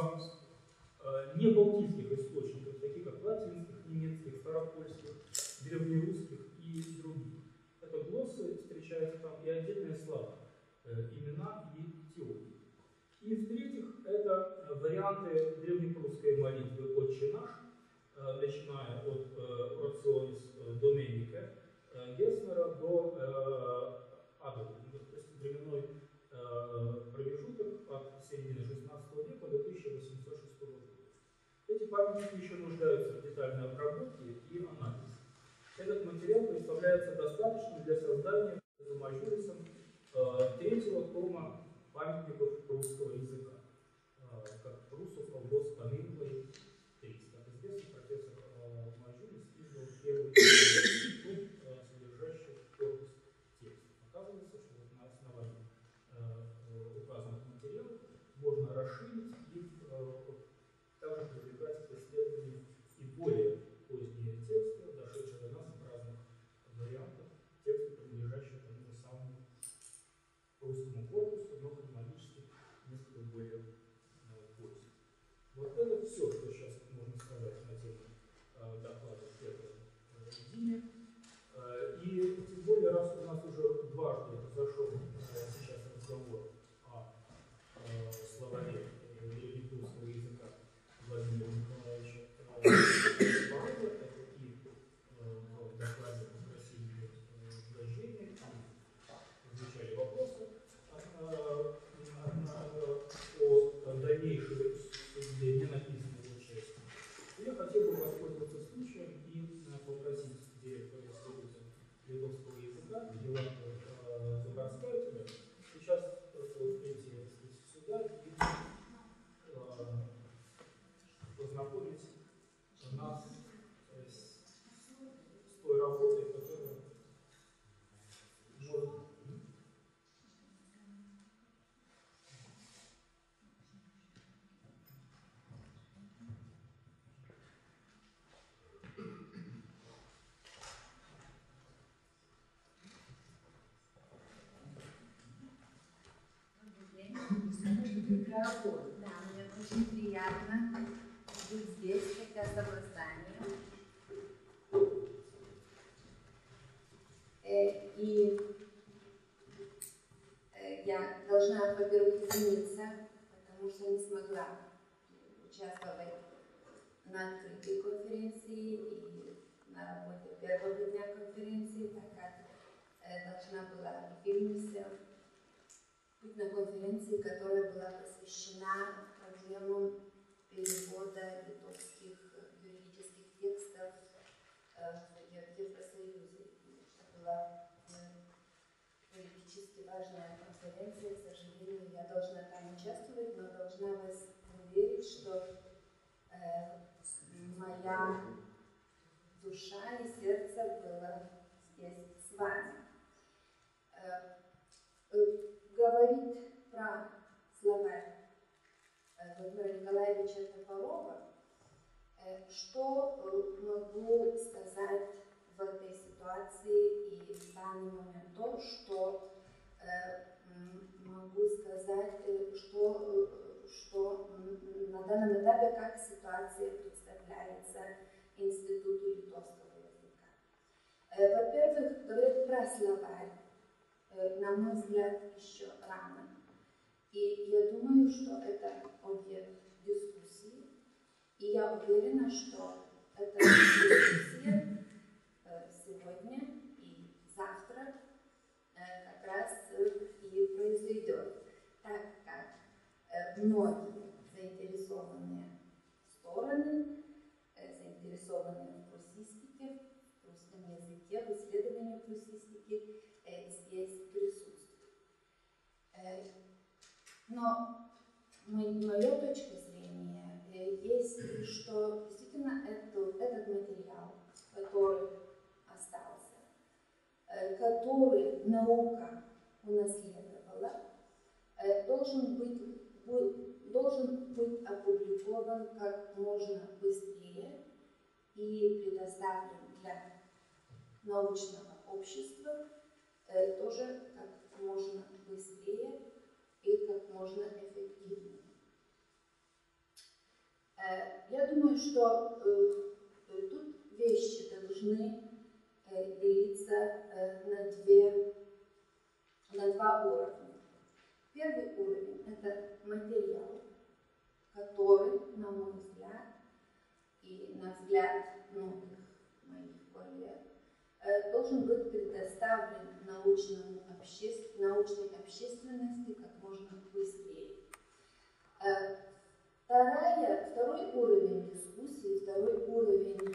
в небалтийских источниках, таких как латинских, немецких, старопольских, древнерусских и других. Это глоссы, встречаются там и отдельные слова, имена и теории. И в-третьих, это варианты древнепрусской молитвы «Отче наш», начиная от «Рационис Доменика» Геснера до Адама, то есть временной промежуток от середины XVI века до 1806 года. Эти памятники еще нуждаются в детальной обработке и анализе. Этот материал представляется достаточным для создания за Мажурисом третьего тома памятников русского языка, как Прусов, Албос, Помилова и Трис. Как известно, профессор Мажурис издал первый том, содержащий корпус текста. Оказывается, что вот на основании указанных материалов можно расширить и также привлекать к исследованию и более поздние тексты, дошедшие до нас в разных вариантах, тексты, принадлежащие тому же самому русскому корпусу, но хронологически несколько более поздних. Вот это все, что сейчас можно сказать на тему доклада Петра Дини. И тем более, раз у нас уже дважды зашел сейчас разговор о словаре русского языка Владимира Николаевича работу. Да, мне очень приятно быть здесь, хотя с опозданием. И я должна, во-первых, извиниться, потому что не смогла участвовать на открытой конференции и на работе первого дня конференции, так как должна была в Вильнюсе быть на конференции, которая была посвящена проблемам перевода литовских юридических текстов в Евросоюзе. Это была политически важная конференция. К сожалению, я должна там участвовать, но должна вас уверить, что моя душа и сердце было здесь с вами. Говорить про словарь Владимира Николаевича Топорова, что могу сказать в этой ситуации и в данный момент, то, что могу сказать, что на данном этапе как ситуация представляется Институту литовского языка. Во-первых, говорить про словарь, на мой взгляд, еще рано. И я думаю, что это объект дискуссии. И я уверена, что эта дискуссия сегодня и завтра как раз и произойдет, так как многие заинтересованные стороны, заинтересованные в прусистике, в русском языке, в исследовании прусистики, здесь присутствуют. Но моя точка зрения есть, что действительно этот материал, который остался, который наука унаследовала, должен быть опубликован как можно быстрее и предоставлен для научного общества тоже как можно быстрее и как можно эффективнее. Я думаю, что тут вещи должны делиться на два уровня. Первый уровень – это материал, который, на мой взгляд, и на взгляд многих моих коллег, должен быть предоставлен научной общественности как можно быстрее. Второй уровень дискуссии, второй уровень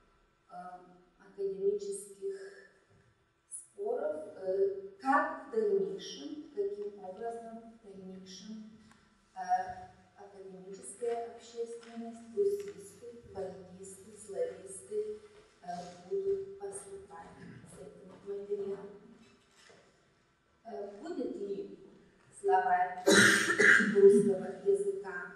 академических споров, как в дальнейшем, каким образом в дальнейшем академическая общественность, прусисты, бальтисты, слависты будут поступать с этим материалом. Будет ли словарь русского языка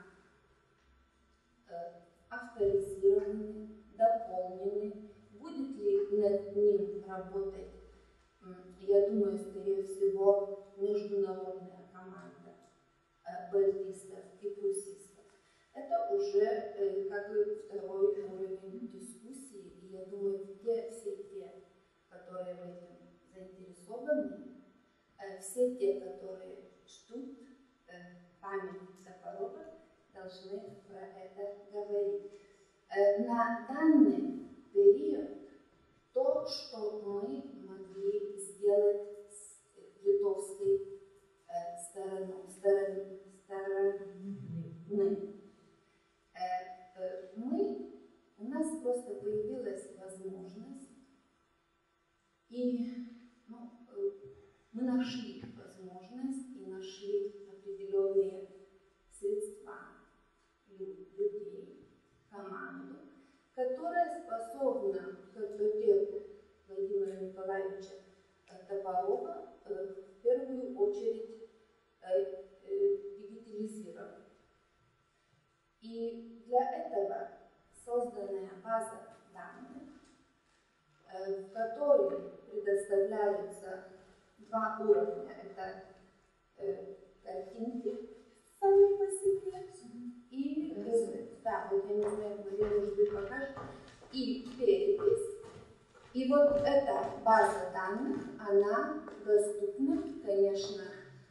авторизированный, дополненный, будет ли над ним работать, я думаю, скорее всего, международная команда бальтистов и прусистов. Это уже как бы второй уровень дискуссии, и я думаю, все те, которые в этом заинтересованы, все те, которые ждут памяти Топорова, должны про это говорить. На данный период то, что мы могли сделать с литовской стороны, у нас просто появилась возможность, и мы нашли возможность и нашли определенные средства, людей, команду, которая способна к библиотеку Владимира Николаевича Топорова в первую очередь дигитализировать. И для этого созданная база данных, в которой предоставляются два уровня. Это картинки, сами по себе. И, да, вот я не знаю, Мария, может быть, покажет. И перепись. И вот эта база данных, она доступна, конечно,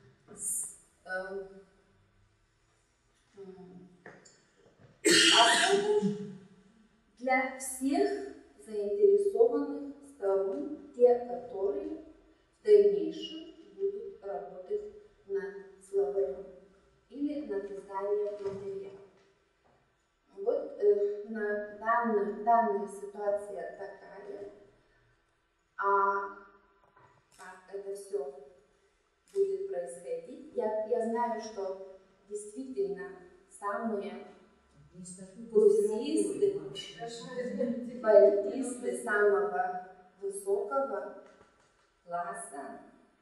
для всех заинтересованных сторон, те, которые в дальнейшем будут работать над словарем или над изданием материала. Вот данная ситуация такая, а как это все будет происходить, я знаю, что действительно самые бальтисты самого высокого класса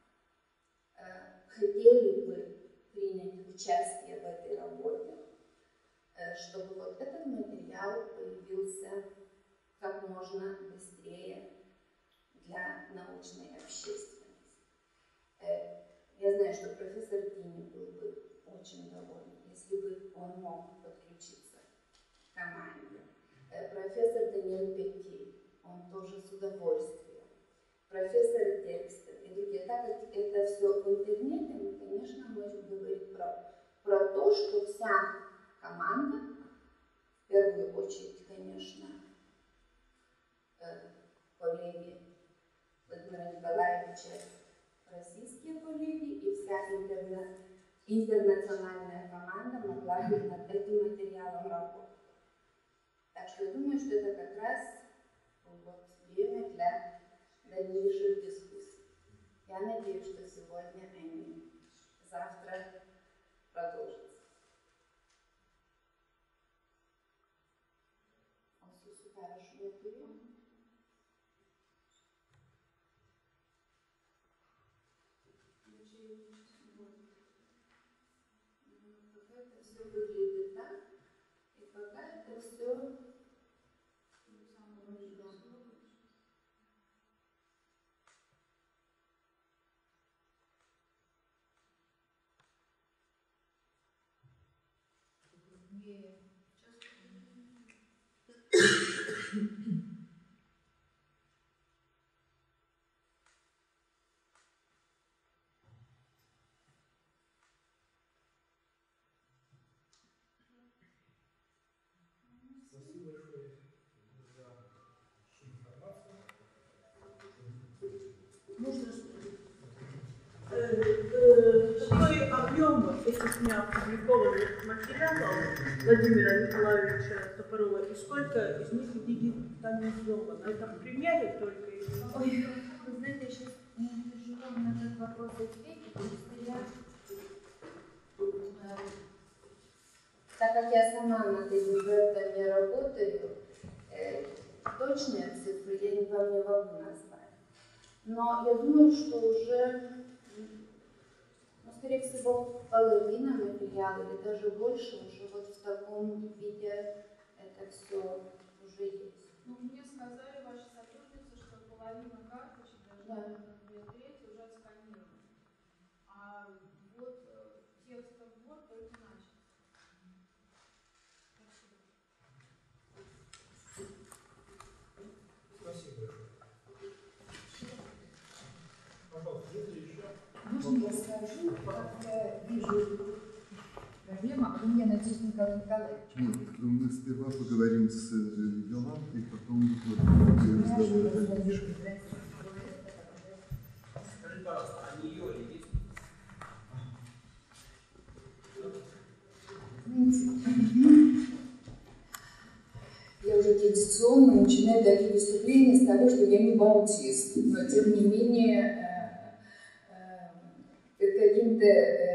хотели бы принять участие в этой работе, чтобы вот этот материал появился как можно быстрее для научной общественности. Я знаю, что профессор Дини был бы очень доволен, если бы он мог подключиться к команде. Профессор Даниэль Петти, он тоже с удовольствием. Профессор Декстер и другие. Так как это все в интернете, мы, конечно, можем говорить про то, что вся команда, в первую очередь, конечно, коллеги Владимира Николаевича, российские коллеги и вся интернациональная команда могла бы над этим материалом работать. Так что я думаю, что это как раз вот время для дальнейших дискуссий. Я надеюсь, что сегодня они завтра продолжатся. Это все выглядит так, и пока это все Спасибо большое за информацию. Можно спросить? Какой объем этих неопубликованных материалов Владимира Николаевича Топорова и сколько из них дигитализовано? Это в примере только? Ой, вы знаете, я сейчас не держу вам на этот вопрос ответить, потому что я, так как я сама над этим проектом не работаю, точные цифры я вам не могу назвать. Но я думаю, что уже, скорее всего, половина материала или даже больше уже вот в таком виде это все уже есть. Ну, мне сказали ваши сотрудницы, что половина карточек, даже 2/3 уже отсканированы. А вот текстов вот только начался. Спасибо большое. Пожалуйста, если еще. Можно я скажу, как я вижу проблему, а вы мне, надеюсь, Николай Николаевич. Нет, мы сперва поговорим с Йолантой, потом будем разговаривать. Скажите, пожалуйста, а не Йоли есть? Знаете, я уже традиционно начинаю такие выступления с того, что я не баутист, но тем не менее каким-то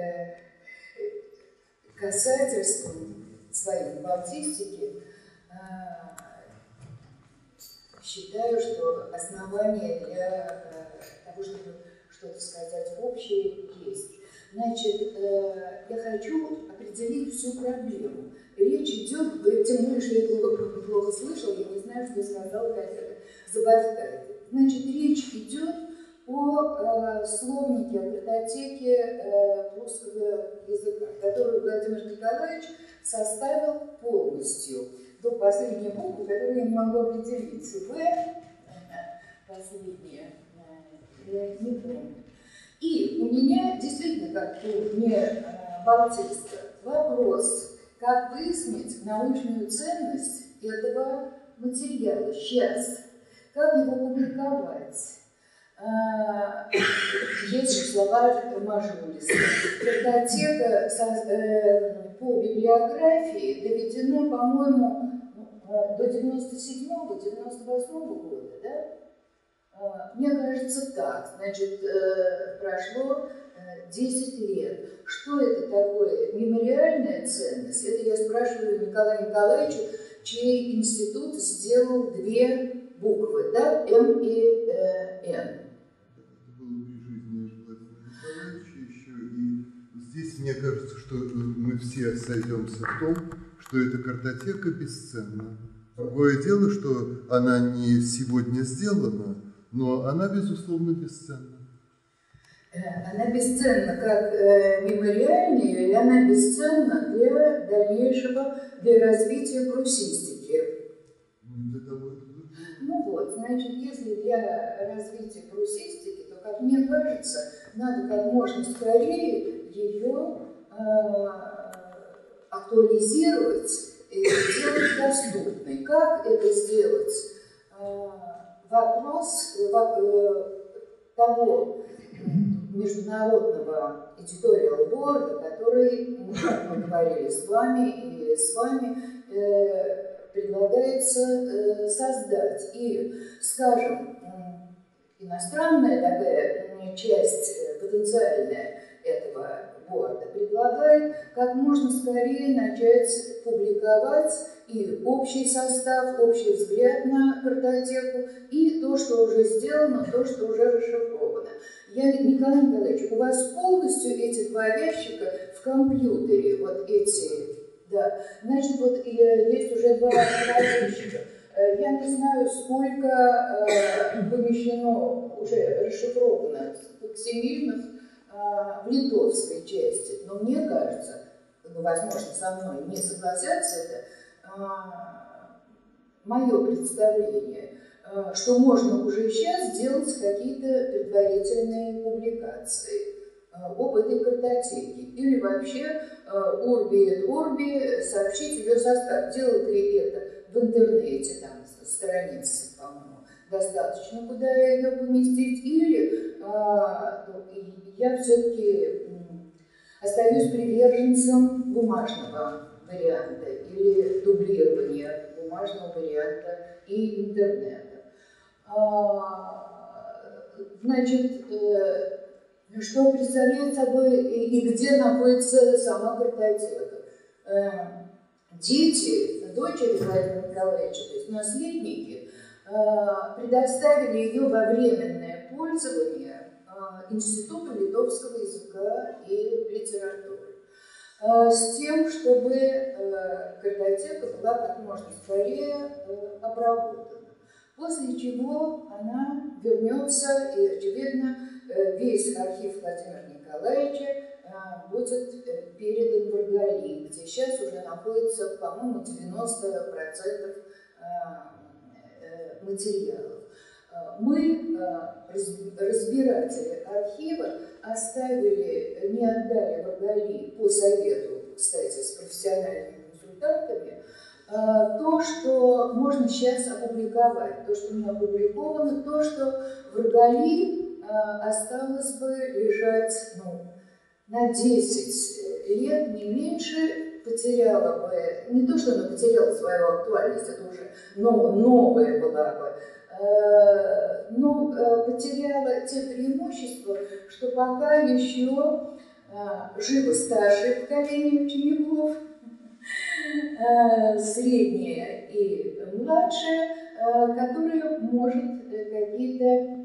касательством своей баутистики считаю, что основания для того, чтобы что-то сказать общее, есть. Значит, я хочу определить всю проблему. Речь идет, тем более, что я плохо слышала, я не знаю, что сказал Катя Забарская. Значит, речь идет о словнике, о картотеке русского языка, которую Владимир Николаевич составил полностью до последней буквы, которую я не могу определить. В, последняя, я не помню. И у меня действительно, как у не балтиста, вопрос, как выяснить научную ценность этого материала сейчас, как его публиковать. Есть слова Мажулиса. Картотека по библиографии доведена, по-моему, до 97-98 года, да? Мне кажется, так. Значит, прошло 10 лет. Что это такое? Мемориальная ценность? Это я спрашиваю Николая Николаевича, чей институт сделал две буквы, да? М и Н. Здесь мне кажется, что мы все сойдемся в том, что эта картотека бесценна. Другое дело, что она не сегодня сделана, но она, безусловно, бесценна. Она бесценна как мемориальная, или она бесценна для дальнейшего, для развития прусистики? Ну вот, значит, если для развития прусистики, то, как мне кажется, надо как можно скорее ее актуализировать и сделать доступной. Как это сделать? Вопрос того международного editorial board, который, мы говорили с вами, и с вами предлагается создать. И, скажем, иностранная такая часть потенциальная этого борда предлагает как можно скорее начать публиковать и общий состав, общий взгляд на картотеку, и то, что уже сделано, то, что уже расшифровано. Николай Николаевич, у вас полностью эти два ящика в компьютере, вот эти, да, значит, вот есть уже два ящика. Я не знаю, сколько помещено, уже расшифровано факсимильных в литовской части, но мне кажется, ну, возможно, со мной не согласятся, это мое представление, что можно уже сейчас сделать какие-то предварительные публикации об этой картотеке. Или вообще Урби et Орби сообщить ее состав. Делать ли это в интернете, там, страницы, по-моему, достаточно, куда ее поместить, или я все-таки остаюсь приверженцем бумажного варианта или дублирования бумажного варианта и интернета. Значит, что представляет собой и где находится сама картотека? Дети, дочери Владимира Николаевича, то есть наследники, предоставили ее во временное пользование Институту литовского языка и литературы с тем, чтобы картотека была как можно скорее обработана. После чего она вернется, и, очевидно, весь архив Владимира Николаевича будет передан в Аргали, где сейчас уже находится, по-моему, 90% материалов. Мы, разбиратели архива, оставили, не отдали в Аргали по совету, кстати, с профессиональными консультантами, то, что можно сейчас опубликовать, то, что не опубликовано, то, что в Аргали осталось бы лежать, ну, на 10 лет, не меньше, потеряла бы, не то, что она потеряла свою актуальность, это уже новая была бы, но потеряла те преимущества, что пока еще живо старшее поколение учеников, среднее и младшее, которое может какие-то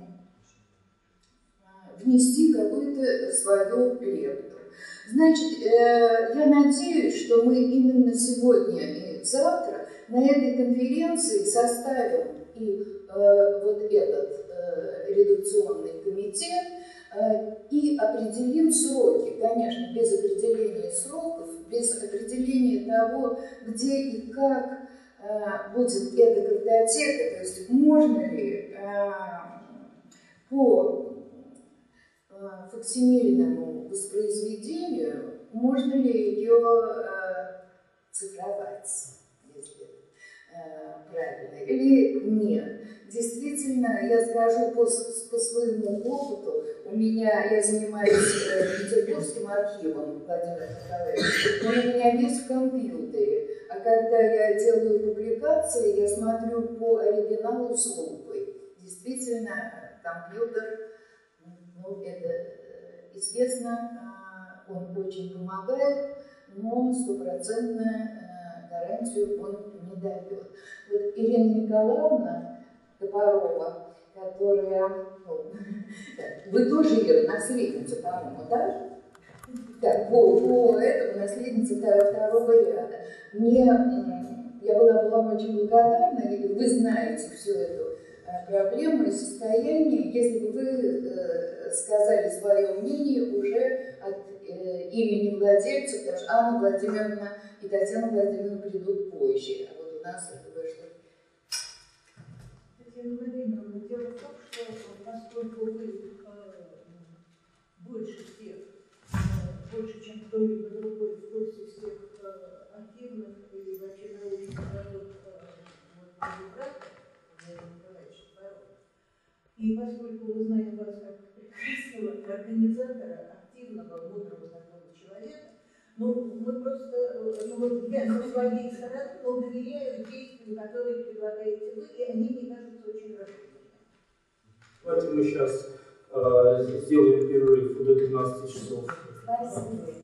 внести какую-то свою лепту. Значит, я надеюсь, что мы именно сегодня и завтра на этой конференции составим и вот этот редакционный сроков, без определения того, где и как будет эта картотека, то есть можно ли по факсимильному воспроизведению, можно ли ее цифровать, если правильно, или нет. Действительно, я скажу по своему опыту, я занимаюсь Петербургским архивом Владимира Николаевича, он у меня весь в компьютере, а когда я делаю публикации, я смотрю по оригиналу с лупой. Действительно, компьютер, ну, это известно, он очень помогает, но стопроцентную гарантию он не дает. Вот Ирина Николаевна Топорова, которая, ну, вы тоже ее наследница, по-моему, да? Так, по этому наследница второго ряда. Я была вам очень благодарна, и вы знаете всю эту проблему и состояние, если бы вы сказали свое мнение уже от имени владельца, потому что Анна Владимировна и Татьяна Владимировна придут позже. А вот у нас это вышло. Татьяна Владимировна, дело в том, что поскольку вы больше всех, больше, чем кто-либо другой, в курсе всех архивных и вообще научных работ брата Владимира Николаевича Топорова, и поскольку мы знаем вас как прекрасного организатора, активного, мудрого такого человека, ну, мы просто, ну, вот я со своей стороны, но доверяю действиям, которые предлагаете вы, и они, мне кажутся, очень разумными. Давайте мы сейчас сделаем перерыв до 13 часов. Спасибо.